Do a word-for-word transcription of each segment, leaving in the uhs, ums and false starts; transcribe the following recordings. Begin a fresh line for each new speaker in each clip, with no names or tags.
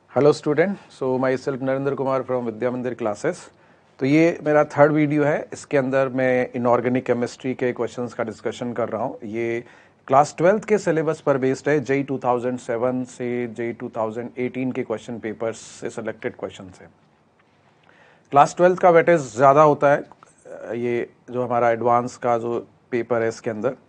Hello student, so myself Narendra Kumar from Vidyamandir classes. तो ये मेरा थर्ड वीडियो है। इसके अंदर मैं इनऑर्गेनिक केमिस्ट्री के क्वेश्चंस का डिस्कशन कर रहा हूँ। ये क्लास ट्वेल्थ के सिलेबस पर बेस्ड है। जेई टू थाउजेंड सेवन से जेई टू थाउजेंड एटीन के क्वेश्चन पेपर्स से सिलेक्टेड क्वेश्चन है। क्लास ट्वेल्थ का वेटेज ज़्यादा होता है, ये जो हमारा एडवांस का जो पेपर है इसके अंदर।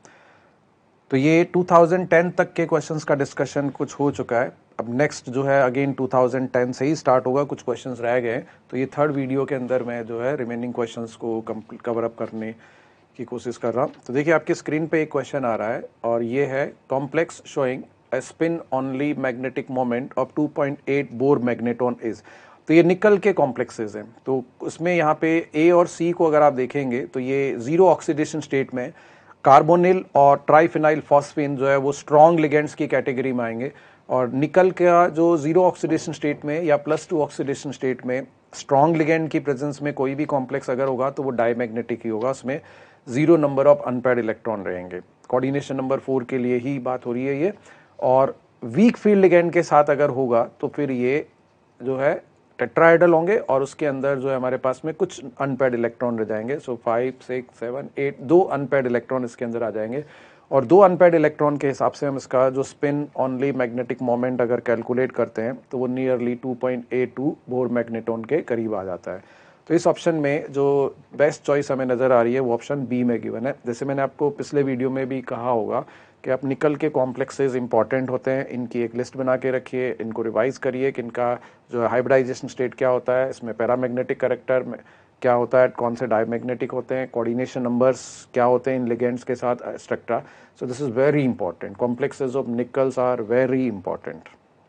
तो ये टू थाउजेंड टेन तक के क्वेश्चंस का डिस्कशन कुछ हो चुका है। अब नेक्स्ट जो है अगेन टू थाउजेंड टेन से ही स्टार्ट होगा, कुछ क्वेश्चंस रह गए। तो ये थर्ड वीडियो के अंदर मैं जो है रिमेनिंग क्वेश्चंस को कवर अप करने की कोशिश कर रहा हूँ। तो देखिए आपकी स्क्रीन पे एक क्वेश्चन आ रहा है और ये है complex showing a spin only magnetic moment of two point eight Bohr magneton is. तो ये निकल के कॉम्प्लेक्सेस हैं। तो उसमें यहाँ पे ए और सी को अगर आप देखेंगे तो ये जीरो ऑक्सीडेशन स्टेट में कार्बोनिल और ट्राइफिनाइल फॉस्फेन जो है वो स्ट्रॉन्ग लिगेंड्स की कैटेगरी में आएंगे। और निकल का जो जीरो ऑक्सीडेशन स्टेट में या प्लस टू ऑक्सीडेशन स्टेट में स्ट्रॉन्ग लिगेंड की प्रेजेंस में कोई भी कॉम्प्लेक्स अगर होगा तो वो डायमैग्नेटिक ही होगा, उसमें zero number of unpaired electron रहेंगे। कोऑर्डिनेशन नंबर फोर के लिए ही बात हो रही है ये। और वीक फील्ड लिगेंड के साथ अगर होगा तो फिर ये जो है टेट्राहेड्रल होंगे और उसके अंदर जो है हमारे पास में कुछ अनपेयर्ड इलेक्ट्रॉन रह जाएंगे। So five six seven eight दो अनपेयर्ड इलेक्ट्रॉन इसके अंदर आ जाएंगे। और दो अनपेयर्ड इलेक्ट्रॉन के हिसाब से हम इसका जो स्पिन ओनली मैग्नेटिक मोमेंट अगर कैलकुलेट करते हैं तो वो nearly two point eight two Bohr magneton के करीब आ जाता है। तो इस ऑप्शन में जो बेस्ट चॉइस हमें नज़र आ रही है वो ऑप्शन बी में गिवन है। जैसे मैंने आपको पिछले वीडियो में भी कहा होगा कि आप निकल के कॉम्प्लेक्सेस इंपॉर्टेंट होते हैं, इनकी एक लिस्ट बना के रखिए, इनको रिवाइज करिए कि इनका जो हाइब्रिडाइजेशन स्टेट क्या होता है, इसमें पैरामैग्नेटिक कैरेक्टर में क्या होता है, कौन से डायमैग्नेटिक होते हैं, कोऑर्डिनेशन नंबर्स क्या होते हैं इन लिगेंड्स के साथ, etcetera. So this is very important. Complexes of nickels are very important.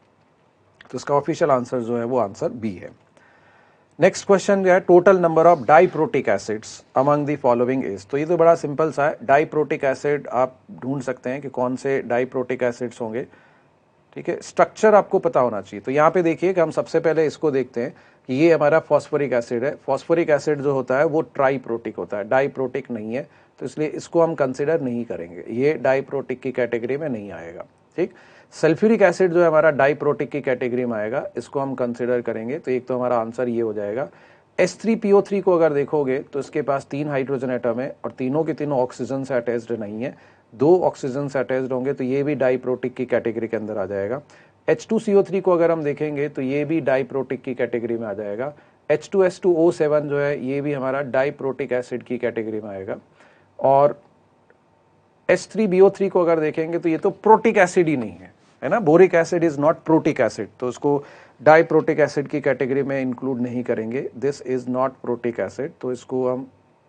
तो इसका ऑफिशियल आंसर जो है वो आंसर बी है। नेक्स्ट क्वेश्चन जो है total number of diprotic acids among the following is. तो ये तो बड़ा सिंपल सा है। डाइप्रोटिक एसिड आप ढूंढ सकते हैं कि कौन से डाइप्रोटिक एसिड्स होंगे, ठीक है। स्ट्रक्चर आपको पता होना चाहिए। तो यहाँ पे देखिए कि हम सबसे पहले इसको देखते हैं कि ये हमारा फॉस्फोरिक एसिड है। फॉस्फोरिक एसिड जो होता है वो ट्राइप्रोटिक होता है, डाइप्रोटिक नहीं है। तो इसलिए इसको हम कंसिडर नहीं करेंगे, ये डाइप्रोटिक की कैटेगरी में नहीं आएगा, ठीक। सल्फ्यूरिक एसिड जो है हमारा डाइप्रोटिक की कैटेगरी में आएगा, इसको हम कंसिडर करेंगे। तो एक तो हमारा आंसर ये हो जाएगा। H three P O three को अगर देखोगे तो इसके पास तीन हाइड्रोजन एटम है और तीनों के तीनों ऑक्सीजन से अटैच्ड नहीं है, दो ऑक्सीजन से अटैच्ड होंगे, तो ये भी डाइप्रोटिक की कैटेगरी के अंदर आ जाएगा। H two C O three को अगर हम देखेंगे तो ये भी डाइप्रोटिक की कैटेगरी में आ जाएगा। H two S two O seven जो है ये भी हमारा डाइप्रोटिक एसिड की कैटेगरी में आएगा। और H three B O three को अगर देखेंगे तो ये तो प्रोटिक एसिड ही नहीं है, है ना। Boric acid is not protic acid, तो उसको डाइप्रोटिक एसिड की कैटेगरी में इंक्लूड नहीं करेंगे। This is not protic acid, तो इसको हम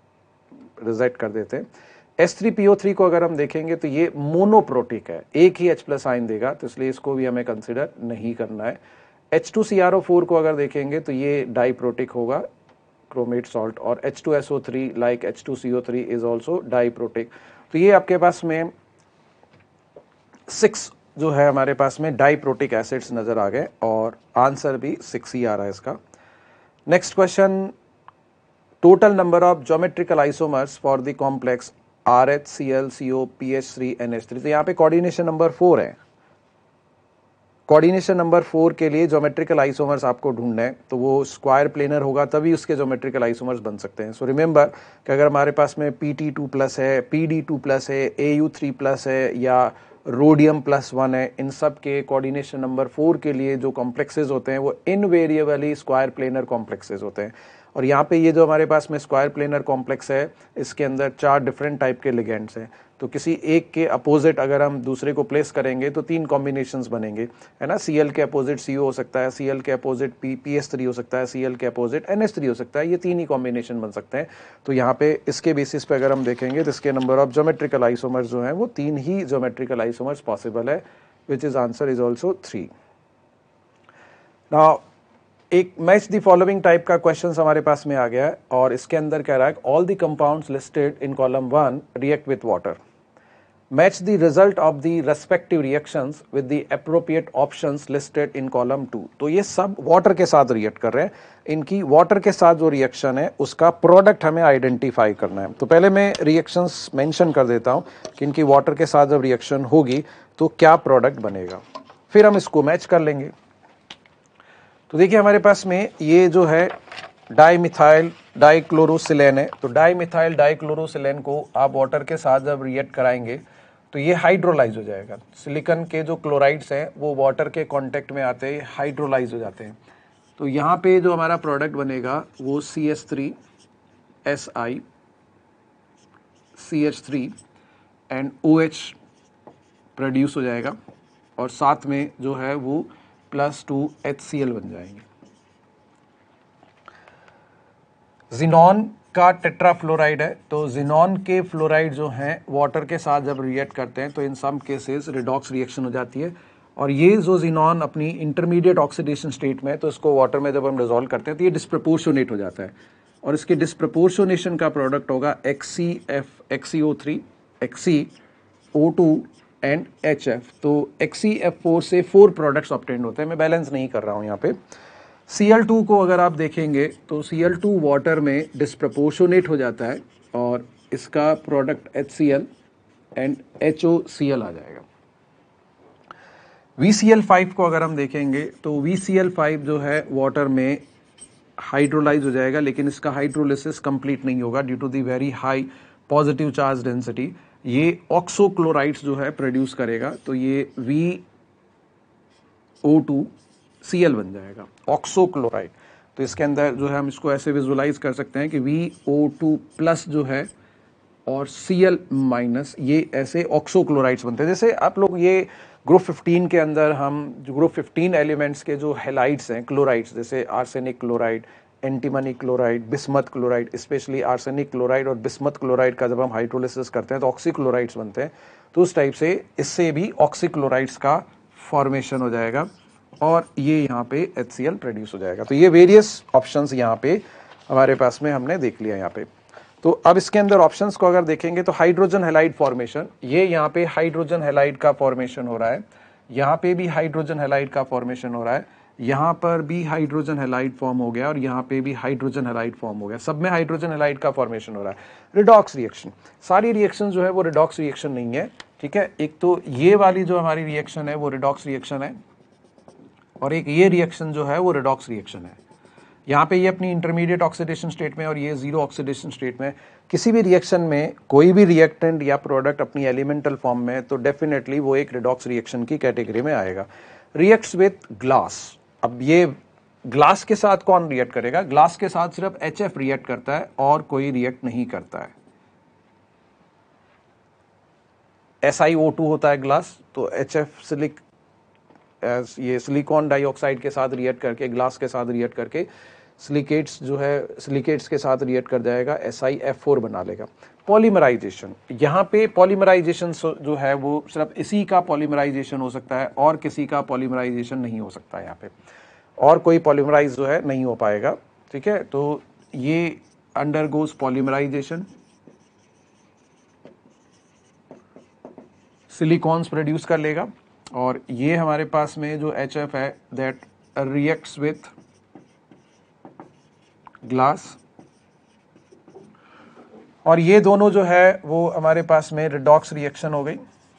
रिजेक्ट कर देते हैं। H three P O three को अगर हम देखेंगे तो ये मोनोप्रोटिक है, एक ही H प्लस आयन देगा, तो इसलिए इसको भी हमें कंसिडर नहीं करना है। H two C R O four को अगर देखेंगे तो ये डाइप्रोटिक होगा, क्रोमेट सॉल्ट। और H two S O three like H two C O three is also diprotic. तो ये आपके पास में सिक्स जो है हमारे पास में डाइप्रोटिक एसिड्स नजर आ गए और आंसर भी सिक्स ही आ रहा है इसका। Next question total number of geometrical isomers for the complex R H C L C O P H three N H three. तो यहाँ पे कोऑर्डिनेशन नंबर फोर है। कोऑर्डिनेशन नंबर फोर के लिए ज्योमेट्रिकल आइसोमर्स आपको ढूंढना है, तो वो स्क्वायर प्लेनर होगा तभी उसके ज्योमेट्रिकल आइसोमर्स बन सकते हैं। सो रिमेंबर कि अगर हमारे पास में पी टी टू प्लस है, पी डी टू प्लस है, ए यू थ्री प्लस है या रोडियम प्लस वन है, इन सब के कोऑर्डिनेशन नंबर फोर के लिए जो कॉम्प्लेक्सेस होते हैं वो इनवेरिएबली स्क्वायर प्लेनर कॉम्प्लेक्सेस होते हैं। और यहाँ पे ये जो हमारे पास में स्क्वायर प्लेनर कॉम्प्लेक्स है इसके अंदर चार डिफरेंट टाइप के लिगेंड्स हैं। तो किसी एक के अपोजिट अगर हम दूसरे को प्लेस करेंगे तो तीन कॉम्बिनेशंस बनेंगे, है ना। सी एल के अपोजिट सी ओ हो सकता है, सी एल के opposite P P S three हो सकता है, सी एल के अपोजिट एन एच थ्री हो सकता है। ये तीन ही कॉम्बिनेशन बन सकते हैं। तो यहाँ पे इसके बेसिस पे अगर हम देखेंगे तो इसके नंबर ऑफ ज्योमेट्रिकल आइसोमर्स जो हैं वो तीन ही ज्योमेट्रिकल आइसोमर्स पॉसिबल है, which is answer is also three. Now एक मैच द फॉलोइंग टाइप का क्वेश्चन हमारे पास में आ गया है और इसके अंदर कह रहा है all the compounds listed in column one react with water, match the result of the respective reactions with the appropriate options listed in column two. तो ये सब वाटर के साथ रिएक्ट कर रहे हैं। इनकी वाटर के साथ जो रिएक्शन है उसका प्रोडक्ट हमें आइडेंटिफाई करना है। तो पहले मैं रिएक्शंस मेंशन कर देता हूं कि इनकी वाटर के साथ जब रिएक्शन होगी तो क्या प्रोडक्ट बनेगा, फिर हम इसको मैच कर लेंगे। तो देखिए हमारे पास में ये जो है डाईमिथाइल डाइक्लोरोसिलेन है, तो डाईमिथाइल डाइक्लोरोसिलेन को आप वाटर के साथ जब रिएक्ट कराएंगे तो ये हाइड्रोलाइज हो जाएगा। सिलिकॉन के जो क्लोराइड्स हैं वो वाटर के कांटेक्ट में आते ही हाइड्रोलाइज हो जाते हैं। तो यहाँ पे जो हमारा प्रोडक्ट बनेगा वो C H three S I C H three and O H produce हो जाएगा और साथ में जो है वो plus two H C L बन जाएंगे। जिनॉन का टेट्राफ्लोराइड है, तो जिनॉन के फ्लोराइड जो हैं वाटर के साथ जब रिएक्ट करते हैं तो in some cases redox reaction हो जाती है। और ये जो जिनॉन अपनी इंटरमीडिएट ऑक्सीडेशन स्टेट में है तो इसको वाटर में जब हम डिसॉल्व करते हैं तो ये डिस्प्रपोर्शनेट हो जाता है और इसके डिस्प्रपोर्शनेशन का प्रोडक्ट होगा X C F X C O three X C O two and H F. तो एक्स सी एफ फोर से फोर प्रोडक्ट्स ऑब्टेन्ड होते हैं। मैं बैलेंस नहीं कर रहा हूँ यहाँ पे। सी एल टू को अगर आप देखेंगे तो सी एल टू वाटर में डिस्प्रपोर्शनेट हो जाता है और इसका product H C L and H O C L आ जाएगा। वी सी एल फाइव को अगर हम देखेंगे तो वी सी एल फाइव जो है वाटर में हाइड्रोलाइज हो जाएगा, लेकिन इसका हाइड्रोलिसिस कंप्लीट नहीं होगा due to the very high positive charge density. ये ऑक्सोक्लोराइड्स जो है प्रोड्यूस करेगा, तो ये V O two C L बन जाएगा ऑक्सोक्लोराइड। तो इसके अंदर जो है हम इसको ऐसे विजुलाइज कर सकते हैं कि वी ओ टू प्लस जो है और सी एल माइनस, ये ऐसे ऑक्सोक्लोराइड्स बनते हैं। जैसे आप लोग ये ग्रुप फिफ्टीन के अंदर हम जो ग्रुप फिफ्टीन एलिमेंट्स के जो हैलाइड्स हैं क्लोराइड्स, जैसे arsenic chloride, antimony chloride, bismuth chloride, specially arsenic chloride और बिस्मथ क्लोराइड का जब हम हाइड्रोलिसिस करते हैं तो ऑक्सीक्लोराइड्स बनते हैं। तो उस टाइप से इससे भी ऑक्सीक्लोराइड्स का फॉर्मेशन हो जाएगा और ये यहाँ पे एच सी एल प्रोड्यूस हो जाएगा। तो ये वेरियस ऑप्शंस यहाँ पे हमारे पास में हमने देख लिया यहाँ पे। तो अब इसके अंदर ऑप्शंस को अगर देखेंगे तो हाइड्रोजन हैलाइड फॉर्मेशन, ये यहाँ पे हाइड्रोजन हैलाइड का फॉर्मेशन हो रहा है, यहाँ पे भी हाइड्रोजन हैलाइड का फॉर्मेशन हो रहा है, यहाँ पर भी हाइड्रोजन हैलाइड फॉर्म हो गया और यहाँ पे भी हाइड्रोजन हैलाइड फॉर्म हो गया। सब में हाइड्रोजन हैलाइड का फॉर्मेशन हो रहा है। रिडॉक्स रिएक्शन, सारी रिएक्शन जो है वो रिडॉक्स रिएक्शन नहीं है, ठीक है। एक तो ये वाली जो हमारी रिएक्शन है वो रिडॉक्स रिएक्शन है और एक ये रिएक्शन जो है वो रिडॉक्स रिएक्शन है। यहाँ पे ये अपनी इंटरमीडिएट ऑक्सीडेशन स्टेट में और ये जीरो ऑक्सीडेशन स्टेट में। किसी भी रिएक्शन में कोई भी रिएक्टेंट या प्रोडक्ट अपनी एलिमेंटल फॉर्म में तो डेफिनेटली वो एक रिडॉक्स रिएक्शन की कैटेगरी में आएगा। रिएक्ट्स विद ग्लास, अब ये ग्लास के साथ कौन रिएक्ट करेगा? ग्लास के साथ सिर्फ एच एफ रिएक्ट करता है और कोई रिएक्ट नहीं करता है। एस आई ओ टू होता है ग्लास, तो एच एफ सिलिक ये सिलिकॉन डाइऑक्साइड के साथ रिएक्ट करके ग्लास के साथ रिएक्ट करके सिलिकेट्स जो है सिलिकेट्स के साथ रिएक्ट कर जाएगा, एस आई एफ फोर बना लेगा। पॉलीमराइजेशन, यहाँ पे पॉलीमराइजेशन जो है वो सिर्फ इसी का पॉलीमराइजेशन हो सकता है और किसी का पॉलीमराइजेशन नहीं हो सकता है। यहाँ पे और कोई पॉलीमराइज जो है नहीं हो पाएगा, ठीक है। तो ये अंडरगोज पॉलीमराइजेशन, सिलिकॉन्स प्रोड्यूस कर लेगा और ये हमारे पास में जो एच एफ है दैट रिएक्ट्स विथ ग्लास, और ये दोनों जो है वो हमारे पास में रिडॉक्स रिएक्शन हो गई।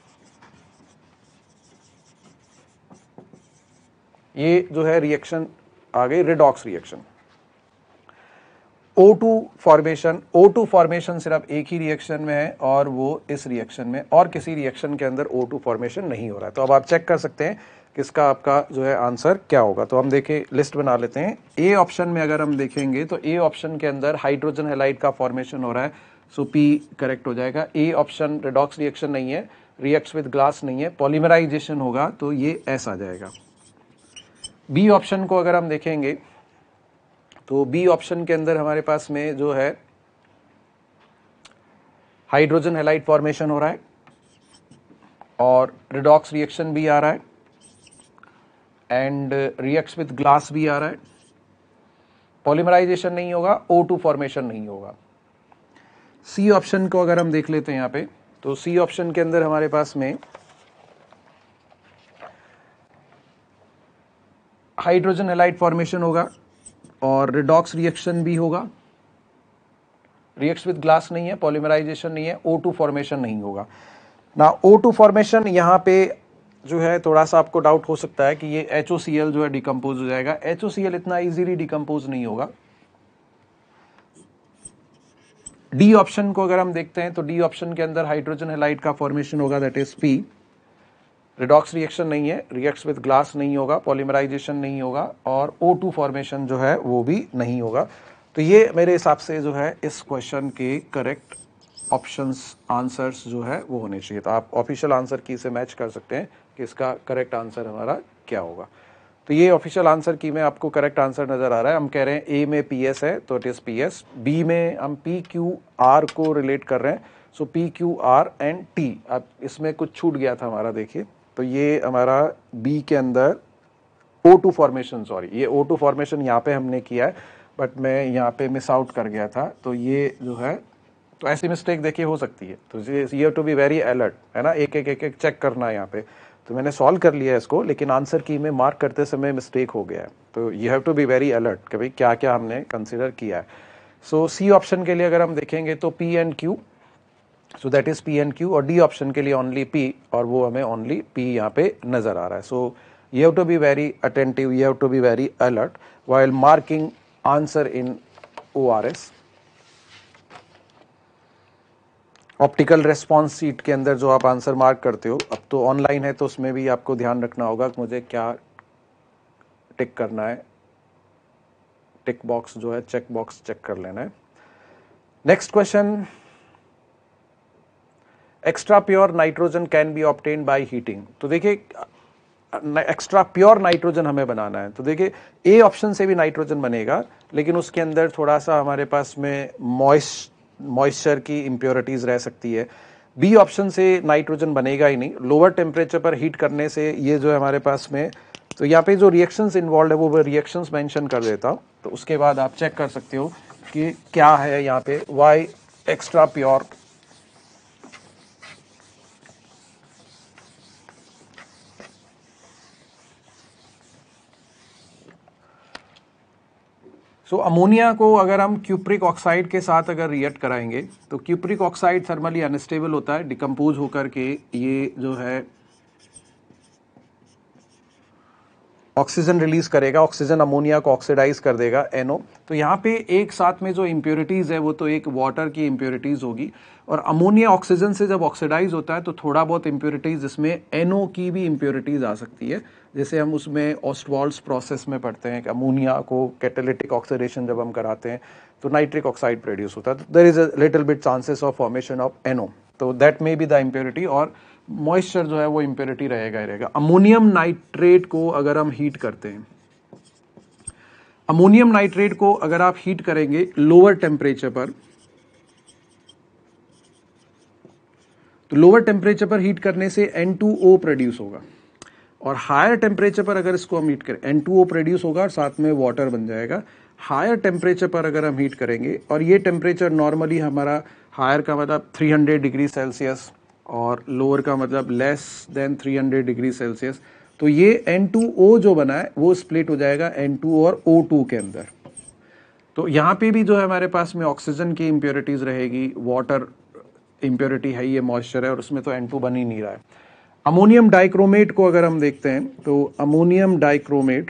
ये जो है रिएक्शन आ गई redox reaction. O two formation, O two formation सिर्फ एक ही रिएक्शन में है और वो इस रिएक्शन में, और किसी रिएक्शन के अंदर ओ टू फॉर्मेशन नहीं हो रहा है। तो अब आप चेक कर सकते हैं किसका आपका जो है आंसर क्या होगा। तो हम देखें, लिस्ट बना लेते हैं। ए ऑप्शन में अगर हम देखेंगे तो ए ऑप्शन के अंदर हाइड्रोजन हैलाइड का फॉर्मेशन हो रहा है, सो पी करेक्ट हो जाएगा। ए ऑप्शन रिडॉक्स रिएक्शन नहीं है, रिएक्ट्स विद ग्लास नहीं है, पॉलीमराइजेशन होगा तो ये एस आ जाएगा। बी ऑप्शन को अगर हम देखेंगे तो बी ऑप्शन के अंदर हमारे पास में जो है हाइड्रोजन हैलाइड फॉर्मेशन हो रहा है और रिडॉक्स रिएक्शन भी आ रहा है एंड रिएक्ट्स विद ग्लास भी आ रहा है। पॉलीमराइजेशन नहीं होगा, ओ टू फॉर्मेशन नहीं होगा। सी ऑप्शन को अगर हम देख लेते हैं यहाँ पे, तो सी ऑप्शन के अंदर हमारे पास में हाइड्रोजन हैलाइड फॉर्मेशन होगा और रिडॉक्स रिएक्शन भी होगा, रिएक्ट्स विद ग्लास नहीं है, पॉलीमराइजेशन नहीं है, ओ टू फॉर्मेशन नहीं होगा ना। ओ टू फॉर्मेशन यहाँ पे जो है थोड़ा सा आपको डाउट हो सकता है कि ये एच ओ सी एल जो है डिकम्पोज हो जाएगा। एच ओ सी एल इतना इजीली डिकम्पोज नहीं होगा। डी ऑप्शन को अगर हम देखते हैं तो डी ऑप्शन के अंदर हाइड्रोजन हैलाइड का फॉर्मेशन होगा, that is P. Redox reaction नहीं है, रिएक्ट्स विद ग्लास नहीं होगा, पॉलीमराइजेशन नहीं होगा और ओ टू फॉर्मेशन जो है वो भी नहीं होगा। तो ये मेरे हिसाब से जो है इस क्वेश्चन के करेक्ट ऑप्शंस आंसर्स जो है वो होने चाहिए। तो आप ऑफिशियल आंसर की से मैच कर सकते हैं कि इसका करेक्ट आंसर हमारा क्या होगा। तो ये ऑफिशियल आंसर की में आपको करेक्ट आंसर नजर आ रहा है। हम कह रहे हैं ए में पी एस है तो it is P S, B में हम पी क्यू आर को रिलेट कर रहे हैं, so P Q R and T. अब इसमें कुछ छूट गया था हमारा, देखिए तो ये हमारा बी के अंदर ओ टू फॉर्मेशन, सॉरी ये ओ टू फॉर्मेशन यहाँ पे हमने किया है बट मैं यहाँ पे मिस आउट कर गया था। तो ये जो है तो ऐसी मिस्टेक देखिए हो सकती है, तो ये टू बी वेरी अलर्ट है ना, एक एक एक एक चेक करना है यहाँ पे। तो मैंने सॉल्व कर लिया है इसको, लेकिन आंसर की में मार्क करते समय मिस्टेक हो गया है। तो you have to be very alert कि भाई क्या क्या हमने कंसिडर किया है। सो सी ऑप्शन के लिए अगर हम देखेंगे तो P and Q, so that is P and Q, और डी ऑप्शन के लिए ओनली पी, और वो हमें ओनली पी यहाँ पे नजर आ रहा है। So you have to be very attentive, you have to be very alert while marking answer in O R S. Optical response sheet के अंदर जो आप आंसर मार्क करते हो, अब तो ऑनलाइन है तो उसमें भी आपको ध्यान रखना होगा कि मुझे क्या टिक करना है, टिक बॉक्स जो है चेक बॉक्स चेक कर लेना है। Next question, extra pure nitrogen can be obtained by heating. तो देखिए एक्स्ट्रा प्योर नाइट्रोजन हमें बनाना है, तो देखिए ए ऑप्शन से भी नाइट्रोजन बनेगा, लेकिन उसके अंदर थोड़ा सा हमारे पास में मॉइस्ट मॉइस्चर की इम्प्योरिटीज रह सकती है। बी ऑप्शन से नाइट्रोजन बनेगा ही नहीं, लोअर टेम्परेचर पर हीट करने से ये जो है हमारे पास में, तो यहाँ पे जो रिएक्शंस इन्वॉल्व है वो रिएक्शंस मेंशन कर देता हूँ, तो उसके बाद आप चेक कर सकते हो कि क्या है यहाँ पे why extra pure. So so, ammonia को अगर हम क्यूप्रिक ऑक्साइड के साथ अगर रिएक्ट कराएंगे तो क्यूप्रिक ऑक्साइड थर्मली अनस्टेबल होता है, डिकम्पोज होकर के ये जो है ऑक्सीजन रिलीज करेगा, ऑक्सीजन अमोनिया को ऑक्सीडाइज कर देगा एन ओ। तो यहाँ पे एक साथ में जो इम्प्योरिटीज है वो तो एक वाटर की इम्प्योरिटीज होगी, और अमोनिया ऑक्सीजन से जब ऑक्सीडाइज होता है तो थोड़ा बहुत इम्प्योरिटीज इसमें एन ओ की भी इम्प्योरिटीज आ सकती है, जैसे हम उसमें ऑस्टवाल्ड्स प्रोसेस में पढ़ते हैं कि अमोनिया को कैटालिटिक ऑक्सीडेशन जब हम कराते हैं तो नाइट्रिक ऑक्साइड प्रोड्यूस होता है, तो there is a little bit chances of formation of N O, तो that may be the impurity, और मॉइस्चर जो है वो इम्प्योरिटी रहेगा ही रहेगा। अमोनियम नाइट्रेट को अगर हम हीट करते हैं, अमोनियम नाइट्रेट को अगर आप हीट करेंगे लोअर टेम्परेचर पर, तो लोअर टेम्परेचर पर हीट करने से एन टू ओ प्रोड्यूस होगा, और हायर टेम्परेचर पर अगर इसको हम हीट करें एन टू ओ प्रोड्यूस होगा और साथ में वाटर बन जाएगा। हायर टेम्परेचर पर अगर हम हीट करेंगे, और ये टेम्परेचर नॉर्मली हमारा हायर का मतलब थ्री हंड्रेड डिग्री सेल्सियस और लोअर का मतलब less than three hundred degree Celsius, तो ये एन टू ओ जो बना है वो स्प्लिट हो जाएगा एन टू और ओ टू के अंदर। तो यहाँ पे भी जो है हमारे पास में ऑक्सीजन की इम्प्योरिटीज रहेगी, वाटर इम्प्योरिटी है, ये मॉइस्चर है, और उसमें तो एन टू बन ही नहीं रहा है। अमोनियम डाइक्रोमेट को अगर हम देखते हैं तो ammonium dichromate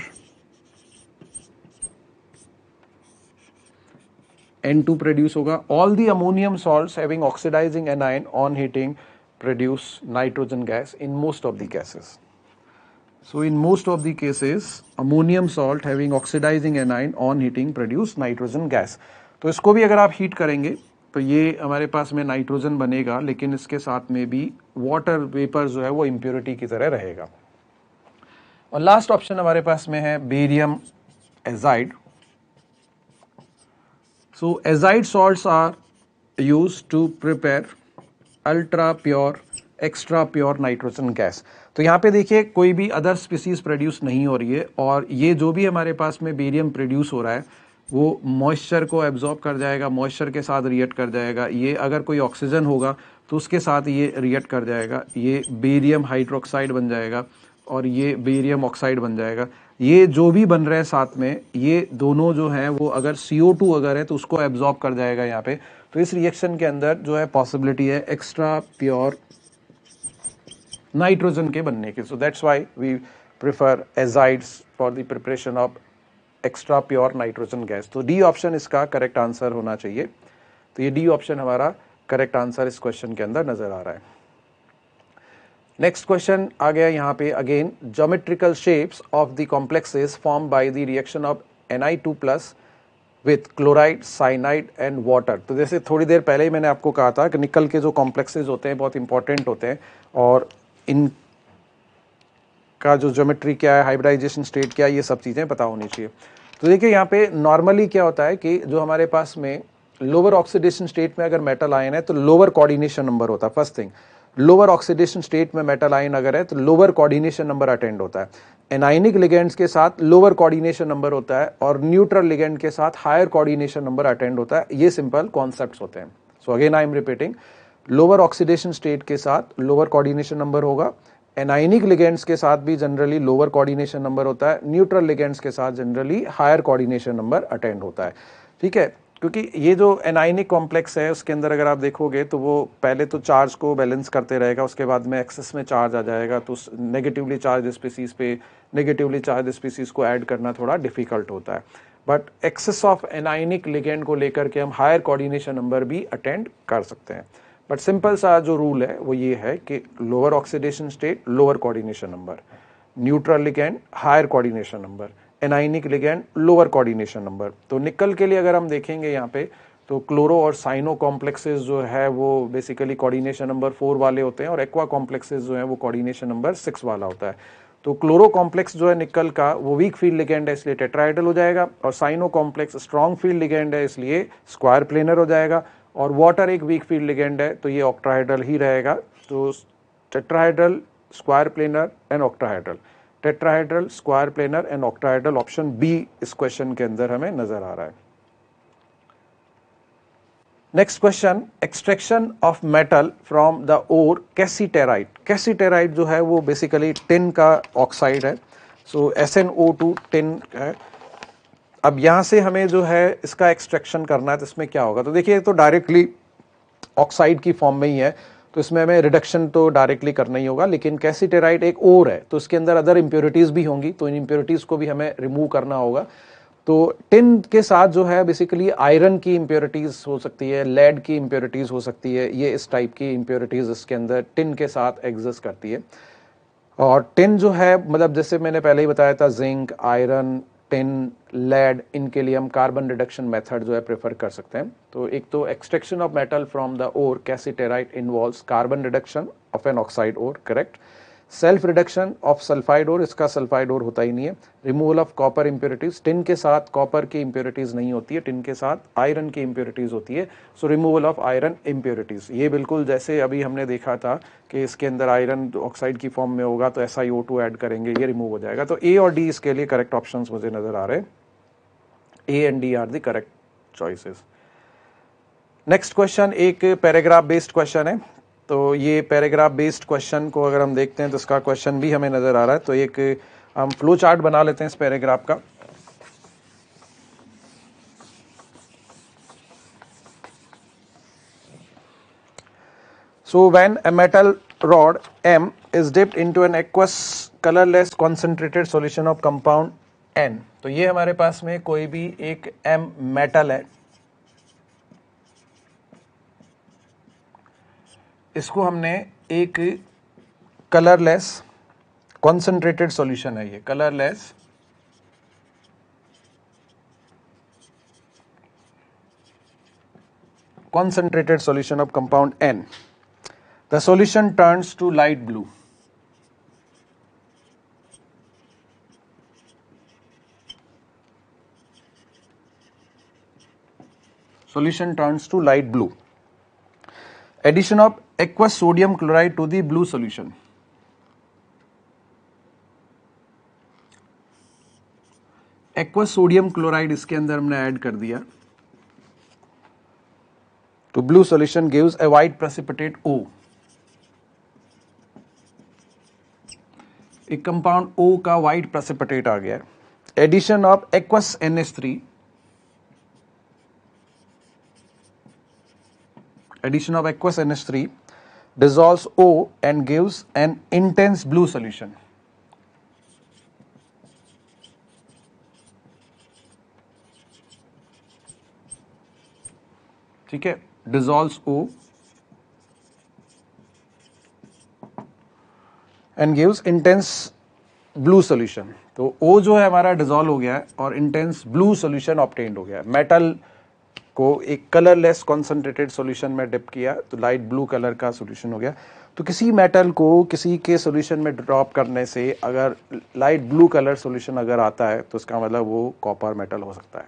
N two produce होगा। All the ammonium salts having oxidizing anion on heating produce nitrogen gas in most of the cases. So in most of the cases ammonium salt having oxidizing anion on heating produce nitrogen gas. तो इसको भी अगर आप heat करेंगे तो ये हमारे पास में नाइट्रोजन बनेगा, लेकिन इसके साथ में भी वाटर वेपर जो है वो इम्प्योरिटी की तरह रहेगा। और लास्ट ऑप्शन हमारे पास में है barium azide. So azide salts are used to prepare ultra pure extra pure nitrogen gas. तो यहाँ पे देखिए कोई भी अदर स्पीसीज प्रोड्यूस नहीं हो रही है, और ये जो भी हमारे पास में बेरियम प्रोड्यूस हो रहा है वो मॉइस्चर को एब्जॉर्ब कर जाएगा, मॉइस्चर के साथ रिएक्ट कर जाएगा। ये अगर कोई ऑक्सीजन होगा तो उसके साथ ये रिएक्ट कर जाएगा, ये बेरियम हाइड्रोक्साइड बन जाएगा और ये बेरियम ऑक्साइड बन जाएगा। ये जो भी बन रहे हैं साथ में, ये दोनों जो हैं वो अगर सी ओ टू अगर है तो उसको एब्जॉर्ब कर जाएगा यहाँ पे। तो इस रिएक्शन के अंदर जो है पॉसिबिलिटी है एक्स्ट्रा प्योर नाइट्रोजन के बनने की। So that's why we prefer azides for the preparation of extra pure nitrogen gas. तो डी ऑप्शन इसका करेक्ट आंसर होना चाहिए। तो ये डी ऑप्शन हमारा करेक्ट आंसर इस क्वेश्चन के अंदर नजर आ रहा है। नेक्स्ट क्वेश्चन आ गया यहाँ पे, again geometrical shapes of the complexes form by the reaction of N I two plus with chloride, cyanide and water. तो जैसे थोड़ी देर पहले ही मैंने आपको कहा था कि निकल के जो कॉम्प्लेक्सेस होते हैं बहुत इंपॉर्टेंट होते हैं और इन का जो ज्योमेट्री क्या है, हाइब्रिडाइजेशन स्टेट क्या है, ये सब चीज़ें पता होनी चाहिए। तो देखिए यहाँ पे नॉर्मली क्या होता है कि जो हमारे पास में लोअर ऑक्सीडेशन स्टेट में अगर मेटल आयन है तो लोअर कोऑर्डिनेशन नंबर होता है। First thing, lower oxidation state में मेटल आयन अगर है तो लोअर कोऑर्डिनेशन नंबर अटेंड होता है। एनाइनिक लिगेंड्स के साथ लोअर कोऑर्डिनेशन नंबर होता है और न्यूट्रल लिगेंड के साथ हायर कोऑर्डिनेशन नंबर अटेंड होता है। ये सिंपल कॉन्सेप्ट्स होते हैं। So again I am repeating, lower oxidation state के साथ लोअर कोऑर्डिनेशन नंबर होगा, एनाइनिक लिगेंड्स के साथ भी जनरली लोअर कोऑर्डिनेशन नंबर होता है, न्यूट्रल लिगेंड्स के साथ generally higher coordination number attend होता है। ठीक है, क्योंकि ये जो एनाइनिक कॉम्प्लेक्स है उसके अंदर अगर आप देखोगे तो वो पहले तो चार्ज को बैलेंस करते रहेगा, उसके बाद में एक्सेस में चार्ज आ जाएगा तो नेगेटिवली चार्ज स्पीसीज पे नेगेटिवली चार्ज स्पीसीज को ऐड करना थोड़ा डिफिकल्ट होता है। But excess of anionic ligand को लेकर के हम हायर कोऑर्डिनेशन नंबर भी अटेंड कर सकते हैं। बट सिंपल सा जो रूल है वो ये है कि lower oxidation state lower coordination number, neutral ligand higher coordination number, anionic ligand lower coordination number. तो निकल के लिए अगर हम देखेंगे यहाँ पे तो क्लोरो और साइनो कॉम्प्लेक्सेस जो है वो बेसिकली कोऑर्डिनेशन नंबर फोर वाले होते हैं और एक्वा कॉम्प्लेक्सेस जो है वो कोऑर्डिनेशन नंबर सिक्स वाला होता है। तो क्लोरो कॉम्प्लेक्स जो है निकल का वो वीक फील्ड लिगेंड है इसलिए टेट्राहेड्रल हो जाएगा, और cyano complex strong field ligand है इसलिए स्क्वायर प्लेनर हो जाएगा, और वाटर एक वीक फील्ड लिगेंड है तो ये ऑक्टाहेड्रल ही रहेगा। तो tetrahedral, square planar and octahedral, tetrahedral, square planar and octahedral, option B इस क्वेश्चन के अंदर हमें नजर आ रहा है। Next question, extraction of metal from the ore cassiterite. Cassiterite जो है वो बेसिकली टिन का ऑक्साइड है। So S N O two tin है। अब यहां से हमें जो है इसका एक्सट्रैक्शन करना है तो इसमें क्या होगा, तो देखिए तो डायरेक्टली ऑक्साइड की फॉर्म में ही है तो इसमें हमें रिडक्शन तो डायरेक्टली करना ही होगा, लेकिन कैसीटेराइट एक ओर है तो इसके अंदर अदर इंप्योरिटीज भी होंगी तो इन इंप्योरिटीज को भी हमें रिमूव करना होगा। तो टिन के साथ जो है बेसिकली आयरन की इंप्योरिटीज हो सकती है, लेड की इंप्योरिटीज हो सकती है, ये इस टाइप की इंप्योरिटीज इसके अंदर टिन के साथ एग्जिस्ट करती है। और टिन जो है मतलब जैसे मैंने पहले ही बताया था, जिंक, आयरन, टिन, लेड, इनके लिए हम कार्बन रिडक्शन मेथड जो है प्रेफर कर सकते हैं। तो एक तो extraction of metal from the ore cassiterite involves carbon reduction of an oxide ore, correct. Self reduction of sulphide ore, इसका सल्फाइड ओर होता ही नहीं है। Removal of copper impurities, tin के साथ कॉपर की इंप्योरिटीज नहीं होती है, टिन के साथ आयरन की इंप्योरिटीज होती है। So removal of iron impurities, ये बिल्कुल जैसे अभी हमने देखा था कि इसके अंदर आयरन ऑक्साइड की फॉर्म में होगा तो S I O two add करेंगे, ये रिमूव हो जाएगा। तो ए और डी इसके लिए करेक्ट ऑप्शंस मुझे नजर आ रहे हैं। A and D are the correct choices. Next question एक पैराग्राफ बेस्ड क्वेश्चन है। तो ये पैराग्राफ बेस्ड क्वेश्चन को अगर हम देखते हैं तो इसका क्वेश्चन भी हमें नजर आ रहा है। तो एक हम फ्लो चार्ट बना लेते हैं इस पैराग्राफ का। So when a metal rod M is dipped into an aqueous colorless concentrated solution of compound N, तो ये हमारे पास में कोई भी एक M मेटल है, इसको हमने एक कलरलेस कॉन्सेंट्रेटेड सॉल्यूशन है, ये colourless concentrated solution of compound N. The solution turns to light blue. Solution turns to light blue. Addition of aqueous sodium chloride to the blue solution. Aqueous sodium chloride इसके अंदर हमने add कर दिया, तो blue solution gives a white precipitate O. एक compound O का white precipitate आ गया। Addition of aqueous N H three. Addition of aqueous N H three dissolves O and gives an intense blue solution. ठीक है, dissolves O and gives intense blue solution. तो O जो है हमारा dissolve हो गया है और इंटेंस ब्लू सॉल्यूशन ऑब्टेन्ड हो गया है। मेटल को एक कलरलेस कॉन्सेंट्रेटेड सॉल्यूशन में डिप किया तो लाइट ब्लू कलर का सॉल्यूशन हो गया। तो किसी मेटल को किसी के सॉल्यूशन में ड्रॉप करने से अगर लाइट ब्लू कलर सॉल्यूशन अगर आता है तो इसका मतलब वो कॉपर मेटल हो सकता है।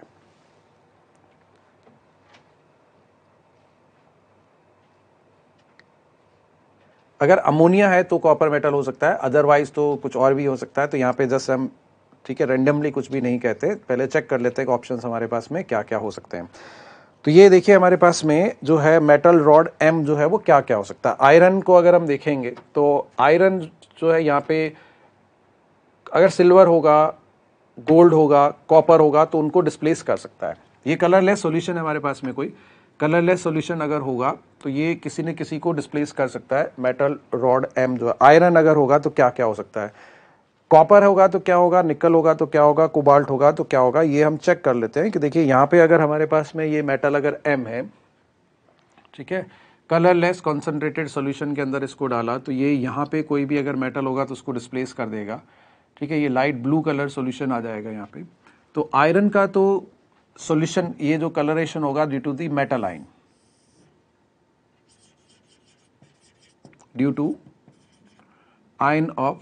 अगर अमोनिया है तो कॉपर मेटल हो सकता है, अदरवाइज तो कुछ और भी हो सकता है। तो यहाँ पे जस्ट हम ठीक है रेंडमली कुछ भी नहीं कहते, पहले चेक कर लेते हैं कि ऑप्शंस हमारे पास में क्या क्या हो सकते हैं। तो ये देखिए हमारे पास में जो है मेटल रॉड एम जो है वो क्या क्या हो सकता है। आयरन को अगर हम देखेंगे तो आयरन जो है यहाँ पे अगर सिल्वर होगा, गोल्ड होगा, कॉपर होगा तो उनको डिस्प्लेस कर सकता है। ये कलरलेस सॉल्यूशन है हमारे पास में, कोई कलरलेस सॉल्यूशन अगर होगा तो ये किसी न किसी को डिस्प्लेस कर सकता है। मेटल रॉड एम जो है, आयरन अगर होगा तो क्या क्या हो सकता है, कॉपर होगा तो क्या होगा, निकल होगा तो क्या होगा, कोबाल्ट होगा तो क्या होगा। ये हम चेक कर लेते हैं कि देखिए यहाँ पे अगर हमारे पास में ये मेटल अगर एम है, ठीक है, कलरलेस कॉन्सेंट्रेटेड सॉल्यूशन के अंदर इसको डाला तो ये यहाँ पे कोई भी अगर मेटल होगा तो उसको डिस्प्लेस कर देगा। ठीक है, ये लाइट ब्लू कलर सॉल्यूशन आ जाएगा यहाँ पे। तो आयरन का तो सॉल्यूशन ये जो कलरेशन होगा due to the metal ion, due to ion of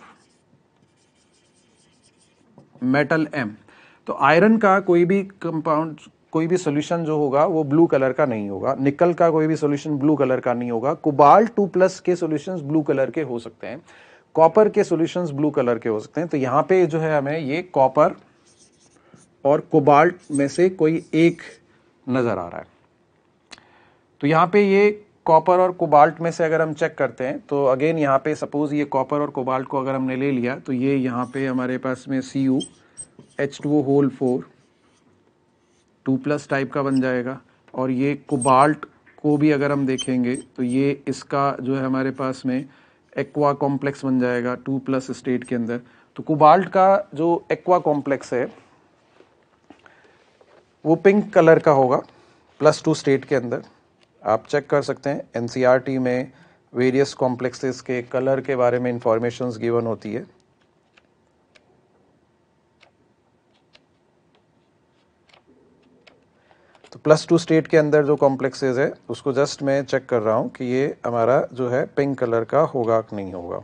metal M. तो आयरन का कोई भी कंपाउंड, कोई भी सॉल्यूशन जो होगा वो ब्लू कलर का नहीं होगा। निकल का कोई भी सॉल्यूशन ब्लू कलर का नहीं होगा। कोबाल्ट टू प्लस के सॉल्यूशंस ब्लू कलर के हो सकते हैं, कॉपर के सॉल्यूशंस ब्लू कलर के हो सकते हैं। तो यहाँ पे जो है हमें ये कॉपर और कोबाल्ट में से कोई एक नजर आ रहा है। तो यहाँ पे ये कॉपर और कोबाल्ट में से अगर हम चेक करते हैं तो अगेन यहाँ पे सपोज ये कॉपर और कोबाल्ट को अगर हमने ले लिया तो ये यहाँ पे हमारे पास में C U H two O whole four two plus type का बन जाएगा। और ये कोबाल्ट को भी अगर हम देखेंगे तो ये इसका जो है हमारे पास में एक्वा कॉम्प्लेक्स बन जाएगा टू प्लस स्टेट के अंदर। तो कोबाल्ट का जो एक्वा कॉम्प्लेक्स है वो पिंक कलर का होगा प्लस टू स्टेट के अंदर। आप चेक कर सकते हैं एनसीईआरटी में वेरियस कॉम्प्लेक्सेस के कलर के बारे में इंफॉर्मेशंस गिवन होती है। तो प्लस टू स्टेट के अंदर जो कॉम्प्लेक्सेस है उसको जस्ट मैं चेक कर रहा हूं कि ये हमारा जो है पिंक कलर का होगा कि नहीं होगा।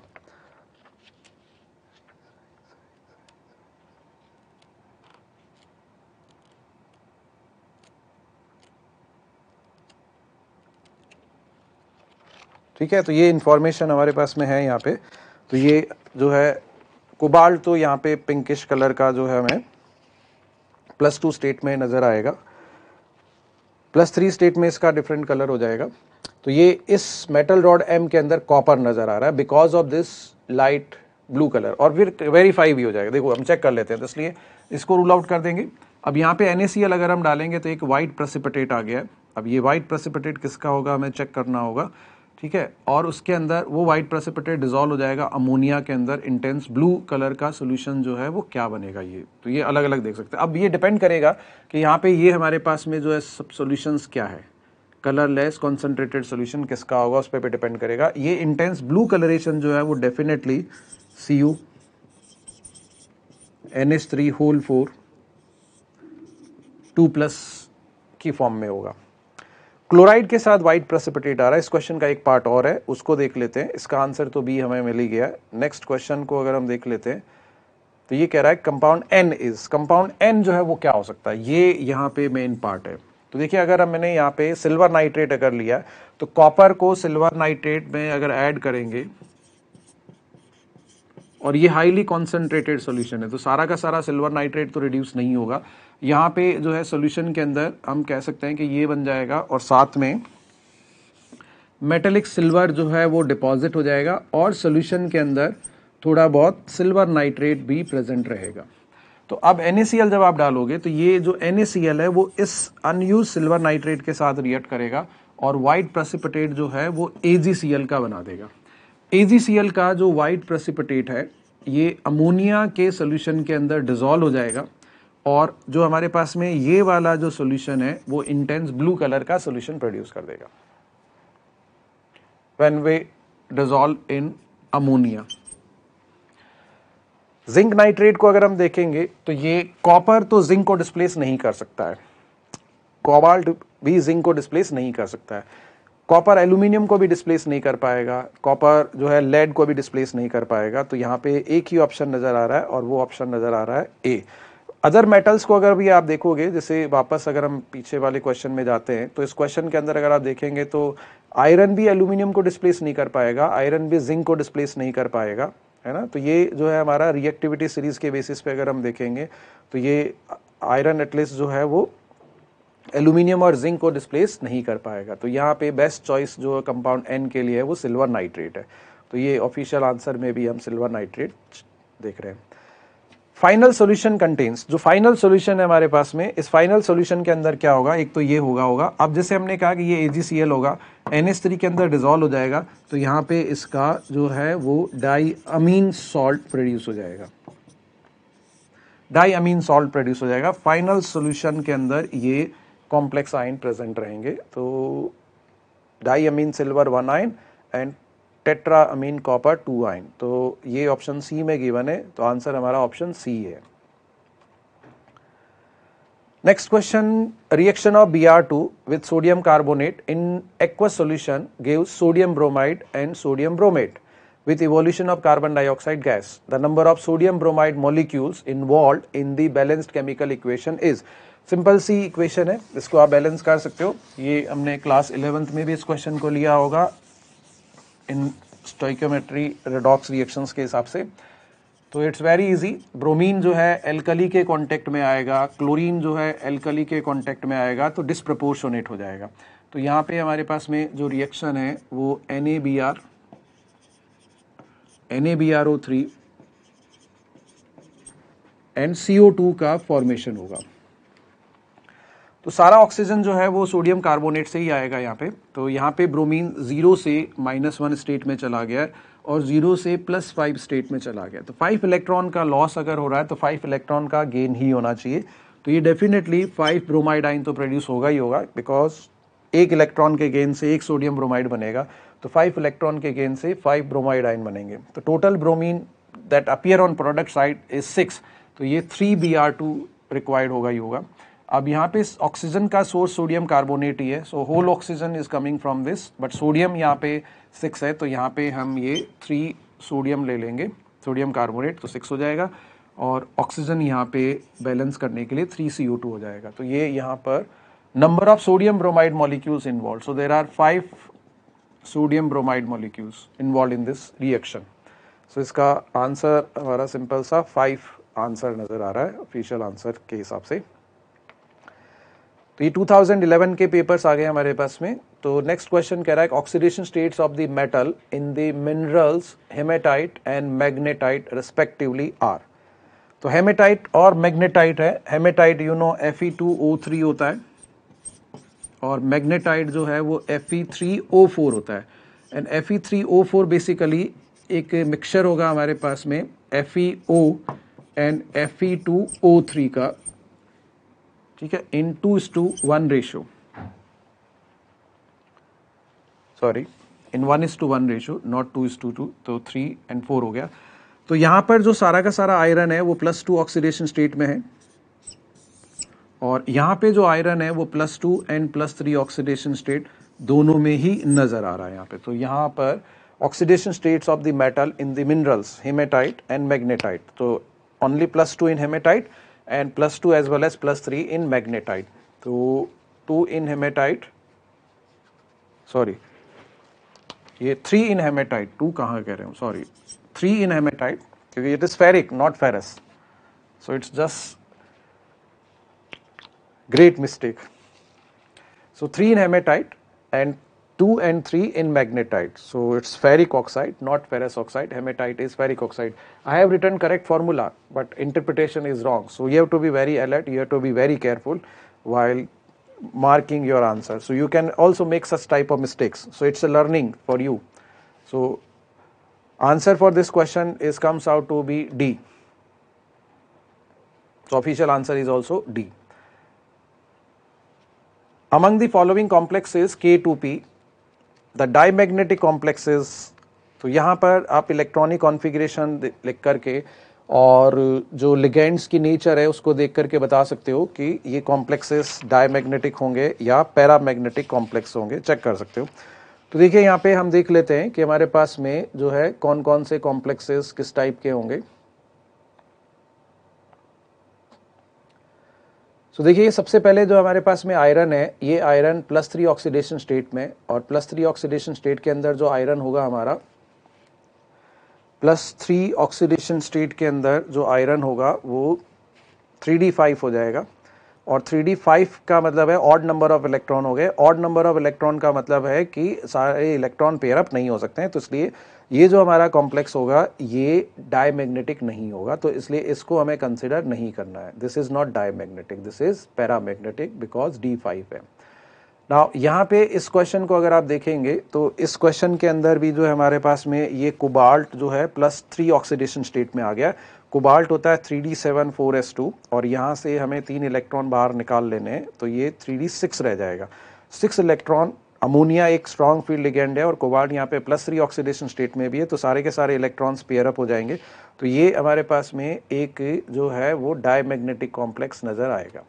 ठीक है, तो ये इंफॉर्मेशन हमारे पास में है यहाँ पे। तो ये जो है कोबाल्ट तो यहाँ पे पिंकिश कलर का जो है हमें प्लस टू स्टेट में नजर आएगा, प्लस थ्री स्टेट में इसका डिफरेंट कलर हो जाएगा। तो ये इस मेटल रॉड एम के अंदर कॉपर नजर आ रहा है because of this light blue colour, और फिर वेरीफाई भी हो जाएगा। देखो हम चेक कर लेते हैं तो इसलिए इसको रूल आउट कर देंगे। अब यहाँ पे एन ए सी एल अगर हम डालेंगे तो एक वाइट प्रेसिपिटेट आ गया है। अब ये वाइट प्रेसिपिटेट किसका होगा हमें चेक करना होगा। ठीक है, और उसके अंदर वो वाइट प्रेसिपिटेट डिसॉल्व हो जाएगा अमोनिया के अंदर। इंटेंस ब्लू कलर का सॉल्यूशन जो है वो क्या बनेगा ये, तो ये अलग अलग देख सकते हैं। अब ये डिपेंड करेगा कि यहाँ पे ये हमारे पास में जो है सब सॉल्यूशंस क्या है, कलरलेस कॉन्सेंट्रेटेड सॉल्यूशन किसका होगा उस पर पे डिपेंड करेगा। ये इंटेंस ब्लू कलरेशन जो है वो definitely C U N H three whole four two plus की फॉर्म में होगा। क्लोराइड के साथ व्हाइट प्रेसिपिटेट आ रहा है। इस क्वेश्चन का एक पार्ट और है, उसको देख लेते हैं। इसका आंसर तो बी हमें मिल ही गया। नेक्स्ट क्वेश्चन को अगर हम देख लेते हैं तो ये कह रहा है compound N is, compound N जो है वो क्या हो सकता है, ये यहाँ पे मेन पार्ट है। तो देखिए अगर हम मैंने यहाँ पे सिल्वर नाइट्रेट अगर लिया तो कॉपर को सिल्वर नाइट्रेट में अगर ऐड करेंगे और ये हाईली कॉन्सेंट्रेटेड सॉल्यूशन है तो सारा का सारा सिल्वर नाइट्रेट तो रिड्यूस नहीं होगा। यहाँ पे जो है सॉल्यूशन के अंदर हम कह सकते हैं कि ये बन जाएगा और साथ में मेटेलिक सिल्वर जो है वो डिपॉजिट हो जाएगा और सॉल्यूशन के अंदर थोड़ा बहुत सिल्वर नाइट्रेट भी प्रेजेंट रहेगा। तो अब एन ए सी एल जब आप डालोगे तो ये जो एन ए सी एल है वो इस अनयूज सिल्वर नाइट्रेट के साथ रिएक्ट करेगा और वाइट प्रेसिपिटेट जो है वो ए जी सी एल का बना देगा। ए जी सी एल का जो वाइट प्रेसिपिटेट है ये अमोनिया के सोल्यूशन के अंदर डिसॉल्व हो जाएगा और जो हमारे पास में ये वाला जो सोल्यूशन है वो इंटेंस ब्लू कलर का सोल्यूशन प्रोड्यूस कर देगा when we dissolve in ammonia. Zinc nitrate को अगर हम देखेंगे तो ये कॉपर तो जिंक को डिस्प्लेस नहीं कर सकता है, कोबाल्ट भी जिंक को डिस्प्लेस नहीं कर सकता है, कॉपर एल्यूमिनियम को भी डिस्प्लेस नहीं कर पाएगा, कॉपर जो है लेड को भी डिस्प्लेस नहीं कर पाएगा। तो यहाँ पे एक ही ऑप्शन नजर आ रहा है और वो ऑप्शन नजर आ रहा है ए। अदर मेटल्स को अगर भी आप देखोगे, जैसे वापस अगर हम पीछे वाले क्वेश्चन में जाते हैं तो इस क्वेश्चन के अंदर अगर आप देखेंगे तो आयरन भी एल्यूमिनियम को डिस्प्लेस नहीं कर पाएगा, आयरन भी जिंक को डिस्प्लेस नहीं कर पाएगा, है ना। तो ये जो है हमारा रिएक्टिविटी सीरीज के बेसिस पे अगर हम देखेंगे तो ये आयरन एटलीस्ट जो है वो एल्यूमिनियम और जिंक को डिस्प्लेस नहीं कर पाएगा। तो यहाँ पे बेस्ट चॉइस जो कंपाउंड एन के लिए है वो सिल्वर नाइट्रेट है। तो ये ऑफिशियल आंसर में भी हम सिल्वर नाइट्रेट देख रहे हैं। फाइनल सॉल्यूशन कंटेन्स, जो फाइनल सॉल्यूशन है हमारे पास में, इस फाइनल सॉल्यूशन के अंदर क्या होगा, एक तो ये होगा होगा अब जैसे हमने कहा कि ये ए जी सी एल होगा, एन एच थ्री के अंदर डिसॉल्व हो जाएगा तो यहाँ पे इसका जो है वो डाई अमीन सॉल्ट प्रोड्यूस हो जाएगा, डाई अमीन सॉल्ट प्रोड्यूस हो जाएगा। फाइनल सॉल्यूशन के अंदर ये कॉम्प्लेक्स आयन प्रेजेंट रहेंगे, तो diammine silver one ion and tetraammine copper two ion. तो ये ऑप्शन सी में गिवन है, तो आंसर हमारा ऑप्शन सी है। Next question, reaction of B R two with sodium carbonate in aqueous solution gives sodium bromide and sodium bromate with evolution of carbon dioxide gas. The number of sodium bromide molecules involved in the balanced chemical equation is. Simple सी equation है, इसको आप balance कर सकते हो। ये हमने class eleventh में भी इस क्वेश्चन को लिया होगा इन स्टोइकियोमेट्री रेडॉक्स रिएक्शंस के हिसाब से। तो इट्स वेरी इजी। ब्रोमीन जो है एल्कली के कांटेक्ट में आएगा, क्लोरीन जो है एल्कली के कांटेक्ट में आएगा तो डिस्प्रपोर्शनेट हो जाएगा। तो यहाँ पे हमारे पास में जो रिएक्शन है वो N A B R N A B R O three and C O two का फॉर्मेशन होगा। तो सारा ऑक्सीजन जो है वो सोडियम कार्बोनेट से ही आएगा यहाँ पे। तो यहाँ पे ब्रोमीन जीरो से माइनस वन स्टेट में चला गया है और जीरो से प्लस फाइव स्टेट में चला गया। तो फाइव इलेक्ट्रॉन का लॉस अगर हो रहा है तो फाइव इलेक्ट्रॉन का गेन ही होना चाहिए। तो ये डेफिनेटली फाइव ब्रोमाइड आयन तो प्रोड्यूस होगा ही होगा, बिकॉज एक इलेक्ट्रॉन के गेन से एक सोडियम ब्रोमाइड बनेगा, तो फाइव इलेक्ट्रॉन के गेन से फाइव ब्रोमाइड आयन बनेंगे। तो total bromine that appear on product side is six, तो ये three B R two required होगा ही होगा। अब यहाँ पे ऑक्सीजन का सोर्स सोडियम कार्बोनेट ही है, so whole oxygen is coming from this, but sodium यहाँ पे सिक्स है तो यहाँ पे हम ये थ्री सोडियम ले लेंगे, सोडियम कार्बोनेट, तो सिक्स हो जाएगा और ऑक्सीजन यहाँ पे बैलेंस करने के लिए थ्री सी ओ टू हो जाएगा। तो ये यहाँ पर number of sodium bromide molecules involve, so there are five sodium bromide molecules involve in this reaction. So इसका आंसर हमारा सिंपल सा फाइव आंसर नजर आ रहा है ऑफिशियल आंसर के हिसाब से। तो ये टू थाउजेंड इलेवन के पेपर्स आ गए हमारे पास में। तो नेक्स्ट क्वेश्चन कह रहा है oxidation states of the metal in the minerals hematite and magnetite respectively are. तो हेमेटाइट और मैग्नेटाइट है। Hematite you know F E two O three होता है और मैग्नेटाइट जो है वो F E three O four होता है। And F E three O four basically एक मिक्सचर होगा हमारे पास में F E O and F E two O three का, ठीक है, इन to is to one ratio, sorry in one is to one ratio, not two is to two, तो three and four हो गया। तो यहाँ पर जो सारा का सारा आयरन है वो प्लस टू ऑक्सीडेशन स्टेट में है और यहाँ पे जो आयरन है वो plus two and plus three oxidation state दोनों में ही नजर आ रहा है यहाँ पे। तो यहाँ पर oxidation states of the metal in the minerals hematite and magnetite, तो only plus two in hematite and plus two as well as plus three in magnetite. तो टू इन हेमेटाइट, सॉरी ये थ्री इन हेमेटाइट, टू कहाँ कह रहे हूँ, sorry three in hematite, क्योंकि it is ferric not ferrous, so it's just great mistake. So three in hematite and two and three in magnetite. So it's ferric oxide, not ferrous oxide. Hematite is ferric oxide. I have written correct formula, but interpretation is wrong. So you have to be very alert. You have to be very careful while marking your answer. So you can also make such type of mistakes. So it's a learning for you. So answer for this question is comes out to be D. So official answer is also D. Among the following complexes K two P, the diamagnetic complexes, तो यहाँ पर आप electronic configuration लिख करके और जो ligands की nature है उसको देख करके बता सकते हो कि ये कॉम्प्लेक्सेस डायमैग्नेटिक होंगे या पैरामैग्नेटिक कॉम्प्लेक्स होंगे, चेक कर सकते हो। तो देखिए यहाँ पे हम देख लेते हैं कि हमारे पास में जो है कौन कौन से कॉम्प्लेक्सेस किस टाइप के होंगे। तो देखिए सबसे पहले जो हमारे पास में आयरन है, ये iron plus three oxidation state में, और प्लस थ्री ऑक्सीडेशन स्टेट के अंदर जो आयरन होगा हमारा, प्लस थ्री ऑक्सीडेशन स्टेट के अंदर जो आयरन होगा वो थ्री डी फाइव हो जाएगा, और थ्री डी फाइव का मतलब है ऑड नंबर ऑफ इलेक्ट्रॉन हो गए। ऑड नंबर ऑफ इलेक्ट्रॉन का मतलब है कि सारे इलेक्ट्रॉन पेयर अप नहीं हो सकते हैं, तो इसलिए ये जो हमारा कॉम्प्लेक्स होगा ये डायमैग्नेटिक नहीं होगा, तो इसलिए इसको हमें कंसिडर नहीं करना है। This is not diamagnetic, this is paramagnetic because D five है। नाउ यहाँ पे इस क्वेश्चन को अगर आप देखेंगे तो इस क्वेश्चन के अंदर भी जो है हमारे पास में ये कोबाल्ट जो है प्लस थ्री ऑक्सीडेशन स्टेट में आ गया। कोबाल्ट होता है three D seven four S two, और यहाँ से हमें तीन इलेक्ट्रॉन बाहर निकाल लेने हैं, तो ये थ्री डी सिक्स रह जाएगा। सिक्स इलेक्ट्रॉन, अमोनिया एक स्ट्रॉन्ग फील्ड लिगेंड है और कोबाल्ट यहाँ पे प्लस थ्री ऑक्सीडेशन स्टेट में भी है, तो सारे के सारे इलेक्ट्रॉन्स पेयर अप हो जाएंगे। तो ये हमारे पास में एक जो है वो डायमैग्नेटिक कॉम्प्लेक्स नजर आएगा।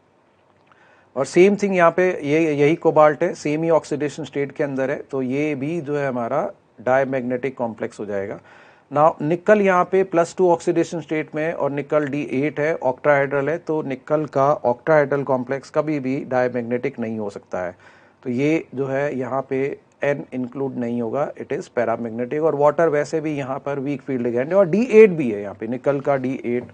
और सेम थिंग यहाँ पे ये यही कोबाल्ट है, सेम ही ऑक्सीडेशन स्टेट के अंदर है, तो ये भी जो है हमारा डायमैग्नेटिक कॉम्प्लेक्स हो जाएगा। नाउ निकल यहाँ पे प्लस टू ऑक्सीडेशन स्टेट में और निकल डी एट है, ऑक्टाहाइड्रल है, तो निकल का ऑक्टाहाइड्रल कॉम्प्लेक्स कभी भी डायमैग्नेटिक नहीं हो सकता है, तो ये जो है यहाँ पे एन इंक्लूड नहीं होगा, इट इज पैरामैग्नेटिक। और वाटर वैसे भी यहाँ पर वीक फील्ड लिगेंड है, और डी एट भी है यहाँ पे, निकल का डी एट।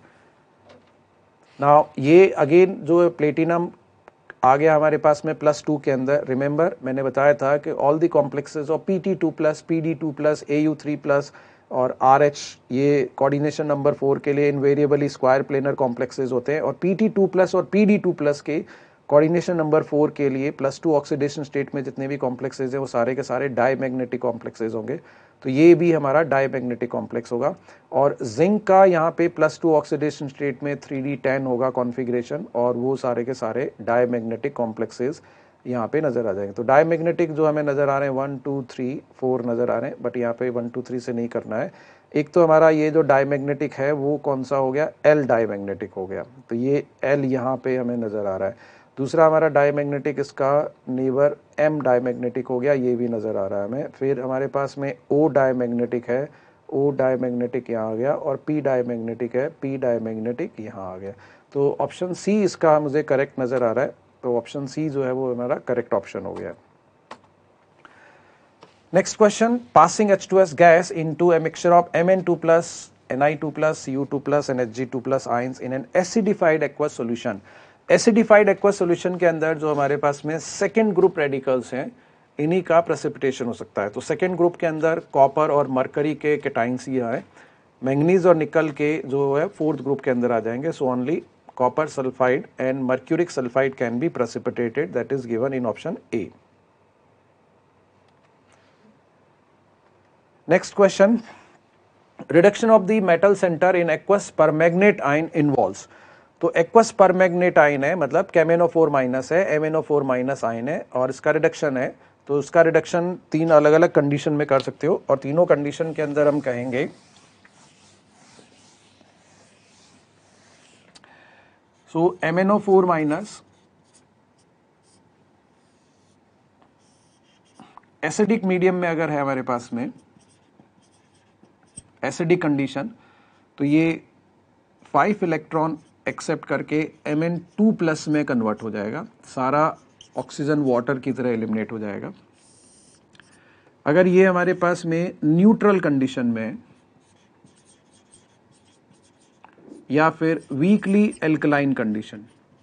नाउ ये अगेन जो है प्लेटिनम आ गया हमारे पास में प्लस टू के अंदर। रिमेंबर मैंने बताया था कि all the complexes of P T two plus, P D two plus, A U three plus और आर एच, ये कोऑर्डिनेशन नंबर फोर के लिए इनवेरिएबली स्क्वायर प्लेनर कॉम्प्लेक्सेस होते हैं, और पी टी टू प्लस और पी डी टू प्लस के coordination number four के लिए प्लस टू ऑक्सीडेशन स्टेट में जितने भी कॉम्प्लेक्सेस हैं वो सारे के सारे डायमैग्नेटिक कॉम्प्लेक्सेस होंगे, तो ये भी हमारा डायमैग्नेटिक कॉम्प्लेक्स होगा। और जिंक का यहाँ पे प्लस टू ऑक्सीडेशन स्टेट में थ्री डी टेन होगा कॉन्फ़िगरेशन, और वो सारे के सारे डायमैग्नेटिक कॉम्प्लेक्सेस यहाँ पे नजर आ जाएंगे। तो डायमैग्नेटिक जो हमें नजर आ रहे हैं वन टू थ्री फोर नजर आ रहे हैं, बट यहाँ पे वन टू थ्री से नहीं करना है। एक तो हमारा ये जो डायमैग्नेटिक है वो कौन सा हो गया, एल डायमैग्नेटिक हो गया, तो ये एल यहाँ पे हमें नजर आ रहा है। दूसरा हमारा डायमैग्नेटिक इसका नेबर एम डायमैग्नेटिक हो गया, ये भी नजर आ रहा है हमें। फिर हमारे पास में ओ डायमैग्नेटिक है, ओ डायमैग्नेटिक यहाँ आ गया, और पी डायमैग्नेटिक है, पी डायमैग्नेटिक यहाँ आ गया। तो ऑप्शन सी इसका मुझे करेक्ट नजर आ रहा है, तो ऑप्शन सी जो है वो हमारा करेक्ट ऑप्शन हो गया। Next question, passing H two S gas into a mixture of M N two plus, N I two plus, C U two plus and H G two plus ions in an acidified aqueous solution. Acidified aqueous solution के अंदर जो हमारे पास में second group radicals हैं इन्हीं का precipitation हो सकता है। तो सेकेंड ग्रुप के अंदर कॉपर और मरकरी के कैटाइंस ही है, मैंगनीज और निकल के जो है फोर्थ ग्रुप के अंदर आ जाएंगे। So only copper sulphide and mercuric sulphide can be precipitated, that is given in option A. Next question, reduction of the metal centre in aqueous permanganate ion involves. तो एक्वस परमैग्नेट आयन है, मतलब केमेनोफोर minus है, M N O four minus ion है, और इसका reduction है। तो उसका रिडक्शन तीन अलग अलग कंडीशन में कर सकते हो, और तीनों कंडीशन के अंदर हम कहेंगे so M N O four minus acidic medium में अगर है हमारे पास में एसिडिक कंडीशन, तो ये फाइव इलेक्ट्रॉन एक्सेप्ट करके एम एन टू प्लस में कन्वर्ट हो जाएगा, सारा ऑक्सीजन वाटर की तरह एलिमिनेट हो जाएगा। अगर ये हमारे पास में न्यूट्रल कंडीशन में या फिर weakly alkaline condition,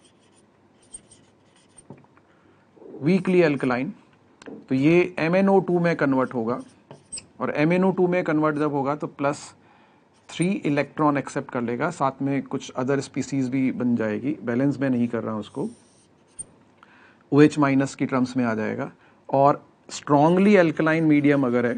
weakly alkaline, तो ये एम एन ओ टू में कन्वर्ट होगा, और एम एन ओ टू में कन्वर्ट जब होगा तो प्लस थ्री इलेक्ट्रॉन एक्सेप्ट कर लेगा, साथ में कुछ अदर स्पीसीज भी बन जाएगी, बैलेंस में नहीं कर रहा हूं उसको। OH माइनस की टर्म्स में आ जाएगा। और स्ट्रांगली अल्कलाइन मीडियम अगर है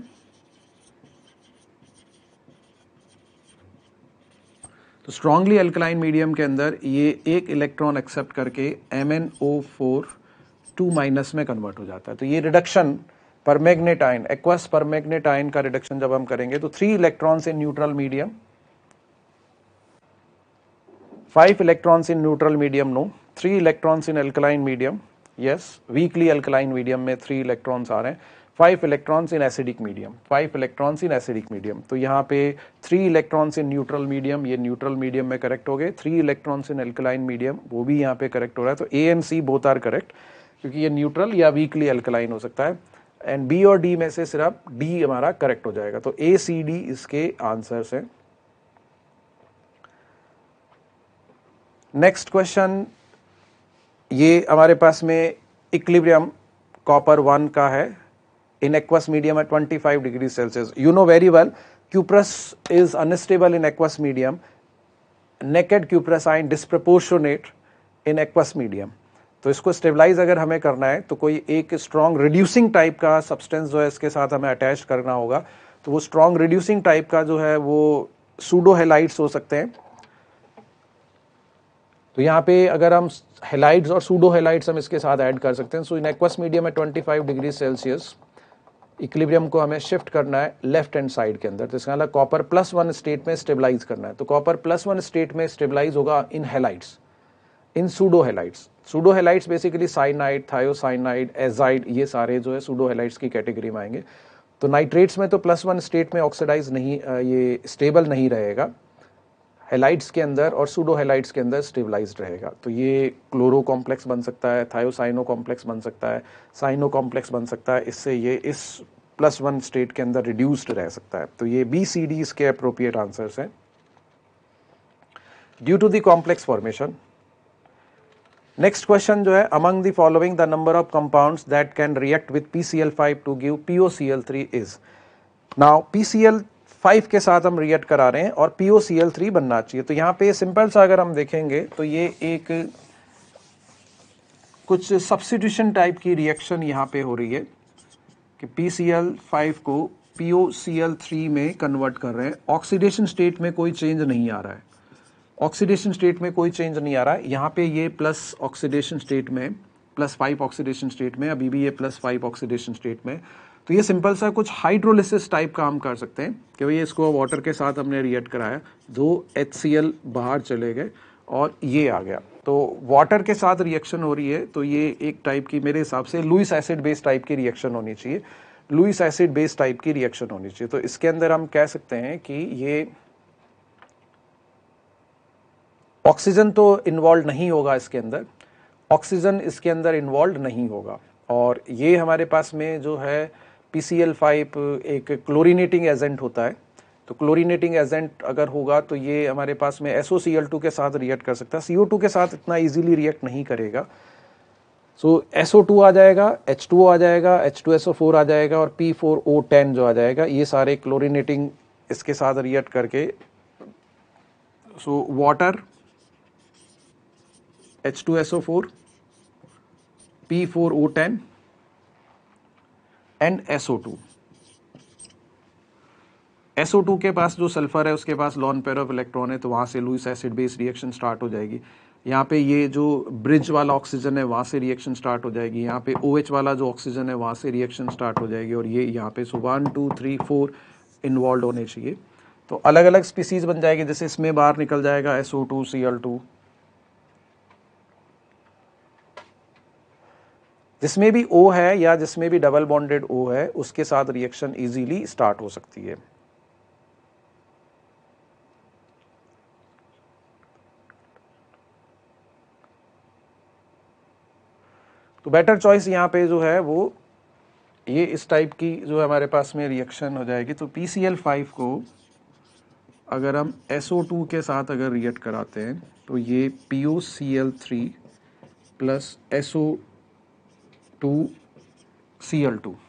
तो स्ट्रांगली अल्कलाइन मीडियम के अंदर ये एक इलेक्ट्रॉन एक्सेप्ट करके M N O four two minus में कन्वर्ट हो जाता है। तो ये रिडक्शन परमैग्नेटाइन, एक्वस परमैग्नेटाइन का रिडक्शन जब हम करेंगे तो three electrons in neutral medium, five electrons in neutral medium no, three electrons in alkaline medium, yes weakly alkaline medium में थ्री इलेक्ट्रॉन्स आ रहे हैं, five electrons in acidic medium, five electrons in acidic medium. तो यहाँ पे three electrons in neutral medium, ये neutral medium में correct हो गए, three electrons in alkaline medium, वो भी यहाँ पे करेक्ट हो रहा है। तो A and C both are correct, क्योंकि ये न्यूट्रल या वीकली अल्कलाइन हो सकता है। एंड बी और डी में से सिर्फ डी हमारा करेक्ट हो जाएगा। तो ए सी डी इसके आंसर्स हैं। नेक्स्ट क्वेश्चन, ये हमारे पास में इक्विलिब्रियम कॉपर वन का है in aqueous medium at twenty-five degrees Celsius. You know very well, cuprous is unstable in aqueous medium, naked cuprous ion disproportionate in aqueous medium. तो इसको स्टेबलाइज अगर हमें करना है तो कोई एक स्ट्रॉन्ग रिड्यूसिंग टाइप का सब्सटेंस जो है इसके साथ हमें अटैच करना होगा। तो वो स्ट्रॉन्ग रिड्यूसिंग टाइप का जो है वो सूडो हेलाइड्स हो सकते हैं। तो यहाँ पे अगर हम हेलाइड्स और सूडो हेलाइड्स हम इसके साथ ऐड कर सकते हैं। सो इन एक्वस मीडियम में पच्चीस डिग्री सेल्सियस इक्विलिब्रियम को हमें शिफ्ट करना है लेफ्ट हैंड साइड के अंदर। तो इसका मतलब कॉपर प्लस वन स्टेट में स्टेबलाइज करना है। तो कॉपर प्लस वन स्टेट में स्टेबलाइज होगा in halides, in pseudo halides. Pseudo halides basically cyanide, thiocyanate, azide, ये सारे जो है सूडो हेलाइड्स की कैटेगरी में आएंगे। तो नाइट्रेट्स में तो प्लस वन स्टेट में ऑक्सीडाइज नहीं, ये स्टेबल नहीं रहेगा, हेलाइड्स के अंदर और सूडो हेलाइड्स के अंदर स्टेबलाइज्ड रहेगा। तो ये क्लोरो कॉम्प्लेक्स बन सकता है, थायोसाइनो कॉम्प्लेक्स बन सकता है, साइनो कॉम्प्लेक्स बन सकता है। इससे ये इस प्लस वन स्टेट के अंदर रिड्यूस्ड रह सकता है। तो ये बी सी डी इसके अप्रोप्रिएट आंसर्स हैं। Due to the complex formation. Next question जो है, among the following the number of compounds that can react with P C L five to give P O C L three is. Now P C L five के साथ हम react करा रहे हैं और P O C L three बनना चाहिए। तो यहाँ पे सिंपल सा अगर हम देखेंगे तो ये एक कुछ सब्स्टिट्यूशन टाइप की रिएक्शन यहाँ पे हो रही है कि पी सी एल फाइव को P O C L three में कन्वर्ट कर रहे हैं। ऑक्सीडेशन स्टेट में कोई चेंज नहीं आ रहा है, ऑक्सीडेशन स्टेट में कोई चेंज नहीं आ रहा है। यहाँ पे ये प्लस ऑक्सीडेशन स्टेट में, प्लस फाइव ऑक्सीडेशन स्टेट में, अभी भी ये प्लस फाइव ऑक्सीडेशन स्टेट में। तो ये सिंपल सा कुछ हाइड्रोलिसिस टाइप का हम कर सकते हैं कि भैया इसको वाटर के साथ हमने रिएक्ट कराया, दो एच सी एल बाहर चले गए और ये आ गया। तो वाटर के साथ रिएक्शन हो रही है, तो ये एक टाइप की मेरे हिसाब से लुईस एसिड बेस टाइप की रिएक्शन होनी चाहिए, लुईस एसिड बेस टाइप की रिएक्शन होनी चाहिए। तो इसके अंदर हम कह सकते हैं कि ये ऑक्सीजन तो इन्वॉल्व नहीं होगा इसके अंदर, ऑक्सीजन इसके अंदर इन्वॉल्व नहीं होगा। और ये हमारे पास में जो है पी सी एल फाइव एक क्लोरीनेटिंग एजेंट होता है। तो क्लोरीनेटिंग एजेंट अगर होगा तो ये हमारे पास में S O C L two के साथ रिएक्ट कर सकता है, सी ओ टू के साथ इतना इजीली रिएक्ट नहीं करेगा। सो एस ओ टू आ जाएगा, एच टू ओ आ जाएगा, H two S O four आ जाएगा और पी फोर ओ टेन जो आ जाएगा, ये सारे क्लोरीनेटिंग इसके साथ रिएक्ट करके, so water, H two S O four, P four O ten and S O two. S O two के पास जो सल्फर है उसके पास लॉन पेयर ऑफ इलेक्ट्रॉन है, तो वहां से Lewis acid base reaction start हो जाएगी। यहाँ पे ये जो ब्रिज वाला ऑक्सीजन है वहां से रिएक्शन स्टार्ट हो जाएगी, यहाँ पे ओ एच वाला जो ऑक्सीजन है वहां से रिएक्शन स्टार्ट हो जाएगी और ये यहाँ पे so one two three four involve होने चाहिए। तो अलग अलग स्पीसीज बन जाएगी, जैसे इसमें बाहर निकल जाएगा S O two C L two, जिसमें भी O है या जिसमें भी डबल बॉन्डेड O है उसके साथ रिएक्शन इजीली स्टार्ट हो सकती है। तो बेटर चॉइस यहाँ पे जो है वो ये इस टाइप की जो हमारे पास में रिएक्शन हो जाएगी। तो पी सी एल फाइव को अगर हम एस ओ टू के साथ अगर रिएक्ट कराते हैं तो ये P O C L three plus S O two C L two,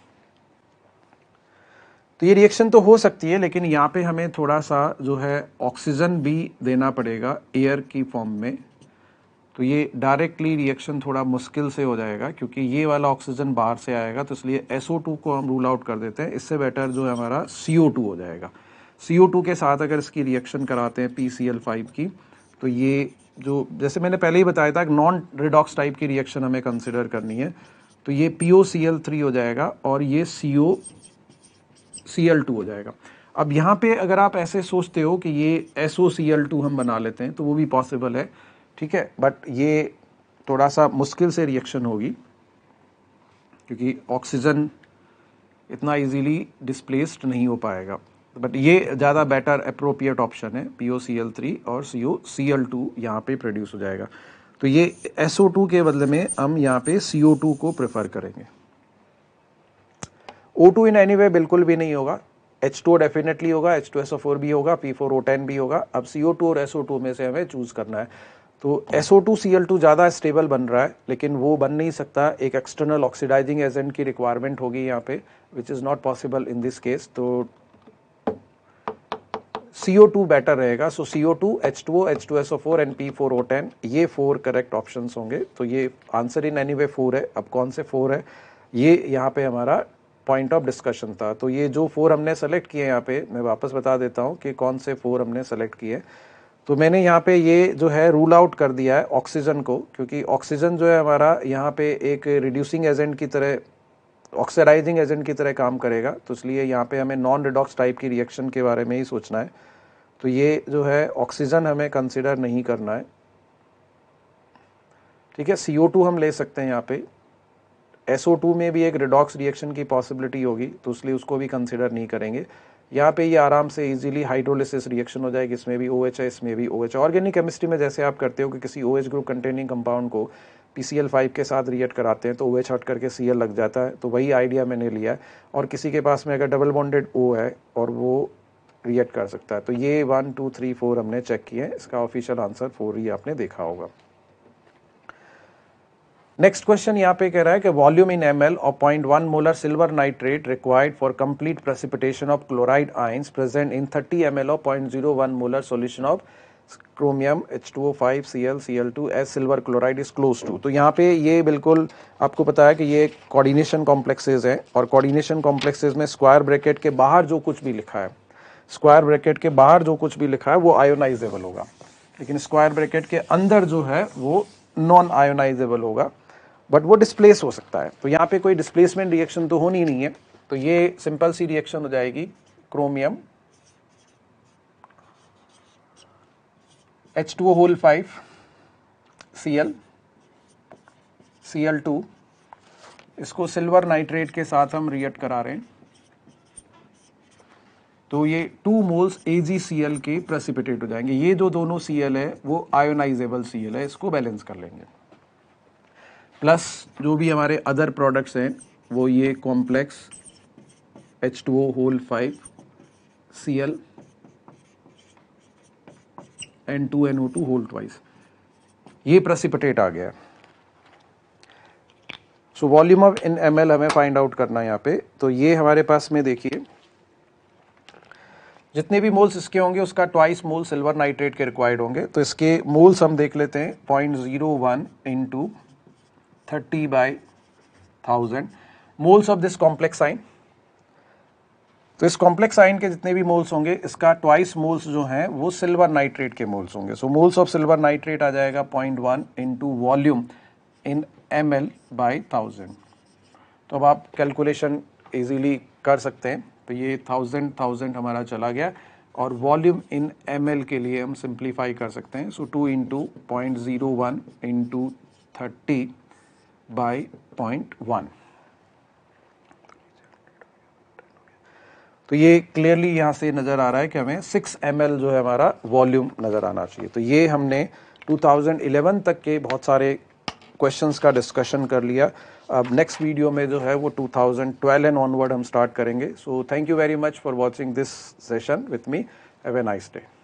तो ये रिएक्शन तो हो सकती है, लेकिन यहाँ पे हमें थोड़ा सा जो है ऑक्सीजन भी देना पड़ेगा एयर की फॉर्म में। तो ये डायरेक्टली रिएक्शन थोड़ा मुश्किल से हो जाएगा क्योंकि ये वाला ऑक्सीजन बाहर से आएगा, तो इसलिए एस ओ टू को हम रूल आउट कर देते हैं। इससे बेटर जो है हमारा सी ओ टू हो जाएगा। सी ओ टू के साथ अगर इसकी रिएक्शन कराते हैं पी सी एल फाइव की, तो ये जो जैसे मैंने पहले ही बताया था नॉन रिडॉक्स टाइप की रिएक्शन हमें कंसिडर करनी है, तो ये P O C L three हो जाएगा और ये सी ओ सी एल टू हो जाएगा। अब यहाँ पे अगर आप ऐसे सोचते हो कि ये S O C L two हम बना लेते हैं तो वो भी पॉसिबल है, ठीक है, बट ये थोड़ा सा मुश्किल से रिएक्शन होगी क्योंकि ऑक्सीजन इतना इजीली डिस्प्लेस्ड नहीं हो पाएगा। बट ये ज़्यादा बेटर अप्रोप्रिएट ऑप्शन है, P O C L three और C O C L to यहाँ पे प्रोड्यूस हो जाएगा। तो ये एस ओ टू के बदले में हम यहाँ पे सी ओ टू को प्रेफर करेंगे। ओ टू इन एनी वे बिल्कुल भी नहीं होगा, एच टू ओ डेफिनेटली होगा, H two S O four भी होगा, पी फोर ओ टेन भी होगा। अब सी ओ टू और एस ओ टू में से हमें चूज करना है। तो S O two C L two ज़्यादा स्टेबल बन रहा है, लेकिन वो बन नहीं सकता, एक एक्सटर्नल ऑक्सीडाइजिंग एजेंट की रिक्वायरमेंट होगी यहाँ पे, which is not possible in this case. तो सी ओ टू बेटर रहेगा। So C O two, H two O, H two S O four and P four O ten, ये four correct options होंगे। तो ये answer in any way four है। अब कौन से फोर है, ये यहाँ पे हमारा पॉइंट ऑफ डिस्कशन था। तो ये जो फोर हमने सेलेक्ट किए यहाँ पे, मैं वापस बता देता हूँ कि कौन से फोर हमने सेलेक्ट किए। तो मैंने यहाँ पे ये जो है रूल आउट कर दिया है ऑक्सीजन को, क्योंकि ऑक्सीजन जो है हमारा यहाँ पे एक रिड्यूसिंग एजेंट की तरह, ऑक्सीडाइजिंग एजेंट की तरह काम करेगा। तो इसलिए यहाँ पे हमें नॉन रिडॉक्स टाइप की रिएक्शन के बारे में ही सोचना है। तो ये जो है ऑक्सीजन हमें कंसिडर नहीं करना है, ठीक है। सी ओ टू हम ले सकते हैं यहाँ पे, एस ओ टू में भी एक रिडॉक्स रिएक्शन की पॉसिबिलिटी होगी, तो इसलिए उसको भी कंसिडर नहीं करेंगे। यहाँ पे ये आराम से इजीली हाइड्रोलिसिस रिएक्शन हो जाएगी, इसमें भी ओ एच है, इसमें भी ओ एच है। ऑर्गेनिक केमिस्ट्री में जैसे आप करते हो कि किसी O H group containing compound को पी सी एल फाइव के साथ रिएक्ट कराते हैं तो ओ एच हट करके सी एल लग जाता है, तो वही आइडिया मैंने लिया है। और किसी के पास में अगर डबल बॉन्डेड O है और वो रिएक्ट कर सकता है, तो ये वन टू थ्री फोर हमने चेक किए हैं, इसका ऑफिशियल आंसर फोर ही आपने देखा होगा। नेक्स्ट क्वेश्चन यहाँ पे कह रहा है कि volume in M L of point one molar silver nitrate required for complete precipitation of chloride ions present in thirty M L of point zero one molar solution of chromium H two O five C L C L two as silver chloride is close to. तो यहाँ पे ये बिल्कुल आपको पता है कि ये कोऑर्डिनेशन कॉम्प्लेक्सेस हैं, और कोऑर्डिनेशन कॉम्प्लेक्सेस में स्क्वायर ब्रैकेट के बाहर जो कुछ भी लिखा है, स्क्वायर ब्रैकेट के बाहर जो कुछ भी लिखा है वो आयोनाइजेबल होगा, लेकिन स्क्वायर ब्रैकेट के अंदर जो है वो नॉन आयोनाइजेबल होगा, बट वो डिस्प्लेस हो सकता है। तो यहाँ पे कोई डिस्प्लेसमेंट रिएक्शन तो होनी नहीं है, तो ये सिंपल सी रिएक्शन हो जाएगी, chromium H two O whole five C L C L two, इसको सिल्वर नाइट्रेट के साथ हम रिएक्ट करा रहे हैं, तो ये two moles A G C L के प्रेसिपिटेट हो जाएंगे। ये जो दोनों सी एल है वो आयोनाइजेबल सी एल है, इसको बैलेंस कर लेंगे। प्लस जो भी हमारे अदर प्रोडक्ट्स हैं वो ये complex H two O whole five C L N two N O two whole twice, ये प्रेसिपिटेट आ गया। So volume of in M L हमें फाइंड आउट करना है यहाँ पे। तो ये हमारे पास में देखिए जितने भी मोल्स इसके होंगे उसका ट्वाइस मोल सिल्वर नाइट्रेट के रिक्वायर्ड होंगे। तो इसके मोल्स हम देख लेते हैं, point zero one into thirty by thousand moles of this complex ion. तो इस कॉम्प्लेक्स आइन के जितने भी मोल्स होंगे इसका ट्वाइस मोल्स जो हैं वो सिल्वर नाइट्रेट के मोल्स होंगे। So moles of silver nitrate आ जाएगा point one into volume in M L by thousand. तो अब आप कैलकुलेशन इजीली कर सकते हैं। तो ये थाउजेंड थाउजेंड हमारा चला गया, और वॉल्यूम इन एम एल के लिए हम सिंप्लीफाई कर सकते हैं। So two into point zero one into thirty by point one. तो ये क्लियरली यहाँ से नज़र आ रहा है कि हमें सिक्स एम एल जो है हमारा वॉल्यूम नज़र आना चाहिए। तो ये हमने टू थाउजेंड इलेवन तक के बहुत सारे क्वेश्चंस का डिस्कशन कर लिया। अब नेक्स्ट वीडियो में जो है वो two thousand twelve and onward हम स्टार्ट करेंगे। So thank you very much for watching this session with me. Have a nice day.